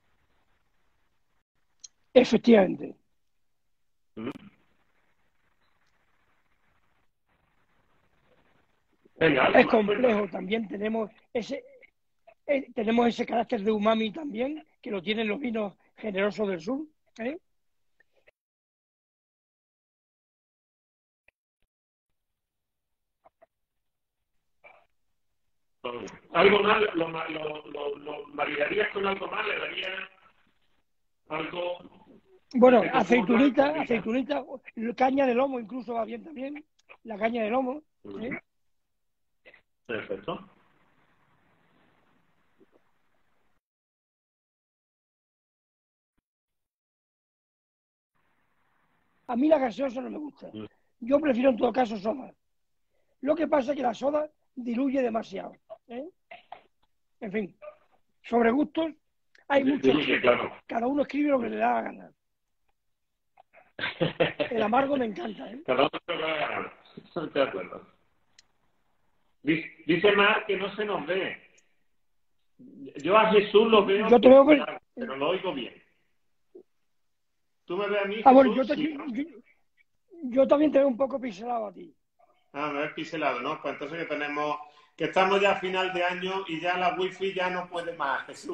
Efectivamente. ¿Mm? Venga, es complejo, también tenemos ese eh, tenemos ese carácter de umami también, que lo tienen los vinos generosos del sur. ¿eh? ¿Algo más? ¿Lo, lo, lo, lo maridarías con algo más? ¿Le darías algo? Bueno, aceitunita, aceitunita, caña de lomo incluso va bien también, la caña de lomo. ¿eh? Perfecto. A mí la gaseosa no me gusta. Yo prefiero en todo caso soda. Lo que pasa es que la soda diluye demasiado. ¿eh? En fin, sobre gustos hay muchos. Claro. Cada uno escribe lo que le da la gana. El amargo me encanta. ¿eh? Cada uno lo que le da la gana. Estoy de acuerdo. Dice Mar que no se nos ve. Yo a Jesús lo veo, yo te veo que... pero lo oigo bien. ¿Tú me ves a mí, ah, Jesús? Bueno, yo, te... sí, ¿no? yo, yo también te veo un poco pixelado a ti. Ah, me ves pixelado, ¿no? Pues entonces que tenemos... Que estamos ya a final de año y ya la wifi ya no puede más, Jesús.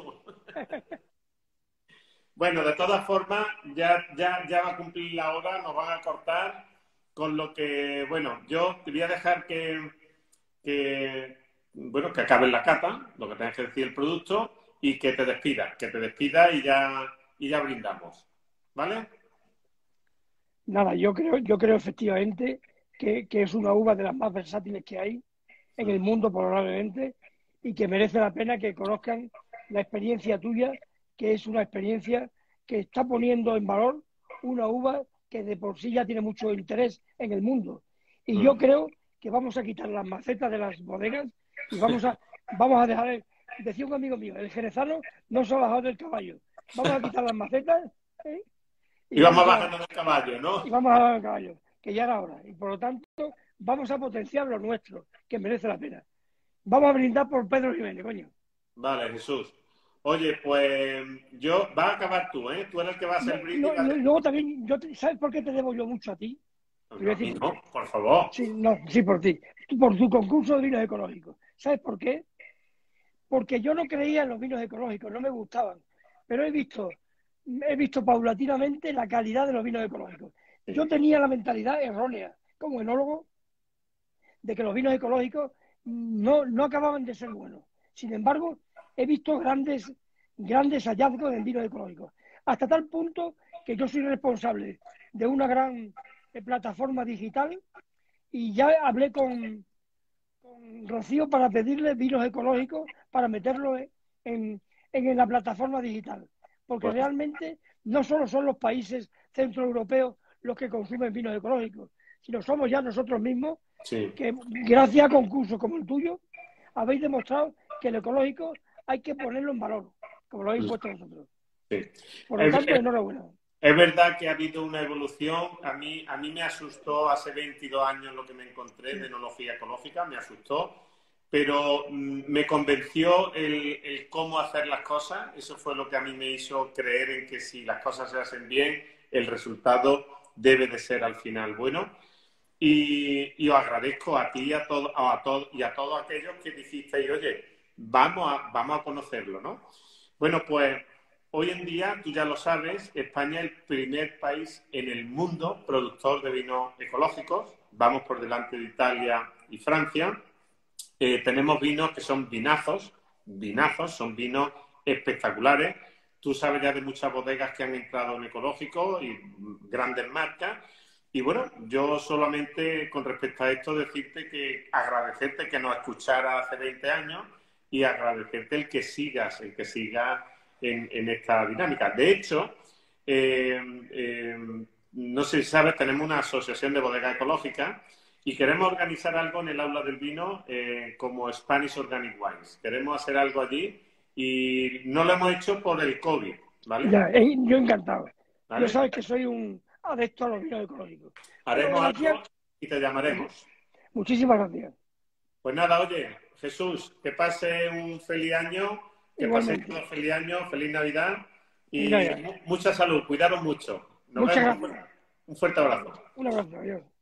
Bueno, de todas formas, ya, ya, ya va a cumplir la hora, nos van a cortar, con lo que, bueno, yo te voy a dejar que, que bueno, que acaben la cata, lo que tengas que decir el producto, y que te despidas, que te despidas y ya, y ya brindamos. ¿Vale? Nada, yo creo, yo creo efectivamente que, que es una uva de las más versátiles que hay en el mundo probablemente y que merece la pena que conozcan la experiencia tuya, que es una experiencia que está poniendo en valor una uva que de por sí ya tiene mucho interés en el mundo. Y yo creo que vamos a quitar las macetas de las bodegas y vamos a, vamos a dejar decía un amigo mío, el jerezano no se ha bajado del caballo. Vamos a quitar las macetas, ¿eh? Y, y vamos a bajarnos del caballo, ¿no? Y vamos a bajar del caballo, que ya era hora. Y por lo tanto, vamos a potenciar lo nuestro, que merece la pena. Vamos a brindar por Pedro Jiménez, coño. Vale, Jesús. Oye, pues yo, vas a acabar tú, ¿eh? Tú eres el que va a ser no, no, no, luego también, yo, ¿sabes por qué te debo yo mucho a ti? No, decir, no, por favor. Sí, no, sí, por ti. Por tu concurso de vinos ecológicos. ¿Sabes por qué? Porque yo no creía en los vinos ecológicos, no me gustaban. Pero he visto, he visto paulatinamente la calidad de los vinos ecológicos. Sí. Yo tenía la mentalidad errónea, como enólogo, de que los vinos ecológicos no, no acababan de ser buenos. Sin embargo, he visto grandes, grandes hallazgos en vinos ecológicos. Hasta tal punto que yo soy responsable de una gran plataforma digital y ya hablé con, con Rocío para pedirle vinos ecológicos para meterlos en, en, en la plataforma digital. Porque bueno, realmente no solo son los países centroeuropeos los que consumen vinos ecológicos, sino somos ya nosotros mismos, sí, que gracias a concursos como el tuyo habéis demostrado que el ecológico hay que ponerlo en valor, como lo habéis puesto vosotros. Sí. Por lo tanto, es, enhorabuena. Es verdad que ha habido una evolución. A mí, a mí me asustó hace veintidós años lo que me encontré sí. de enología ecológica, me asustó, pero mmm, me convenció el, el cómo hacer las cosas. Eso fue lo que a mí me hizo creer en que si las cosas se hacen bien, el resultado debe de ser al final bueno. Y, y os agradezco a ti y a, todo, a, todo, y a todos aquellos que dijisteis, oye, vamos a, vamos a conocerlo, ¿no? Bueno, pues hoy en día, tú ya lo sabes, España es el primer país en el mundo productor de vinos ecológicos. Vamos por delante de Italia y Francia. Eh, tenemos vinos que son vinazos, vinazos, son vinos espectaculares. Tú sabes ya de muchas bodegas que han entrado en ecológico y grandes marcas. Y bueno, yo solamente con respecto a esto decirte que agradecerte que nos escuchara hace veinte años y agradecerte el que sigas, el que sigas en, en esta dinámica. De hecho, eh, eh, no sé si sabes, tenemos una asociación de bodegas ecológicas y queremos organizar algo en el Aula del Vino eh, como Spanish Organic Wines. Queremos hacer algo allí y no lo hemos hecho por el COVID, ¿vale? Ya, eh, yo encantado. ¿Vale? Yo sabes que soy un adepto a los vinos ecológicos. Haremos algo y te llamaremos. Muchísimas gracias. Pues nada, oye, Jesús, que pase un feliz año, que pase un feliz año, feliz Navidad y mucha salud, cuidaros mucho. Nos Muchas vemos. gracias. Un fuerte abrazo. Un abrazo, adiós.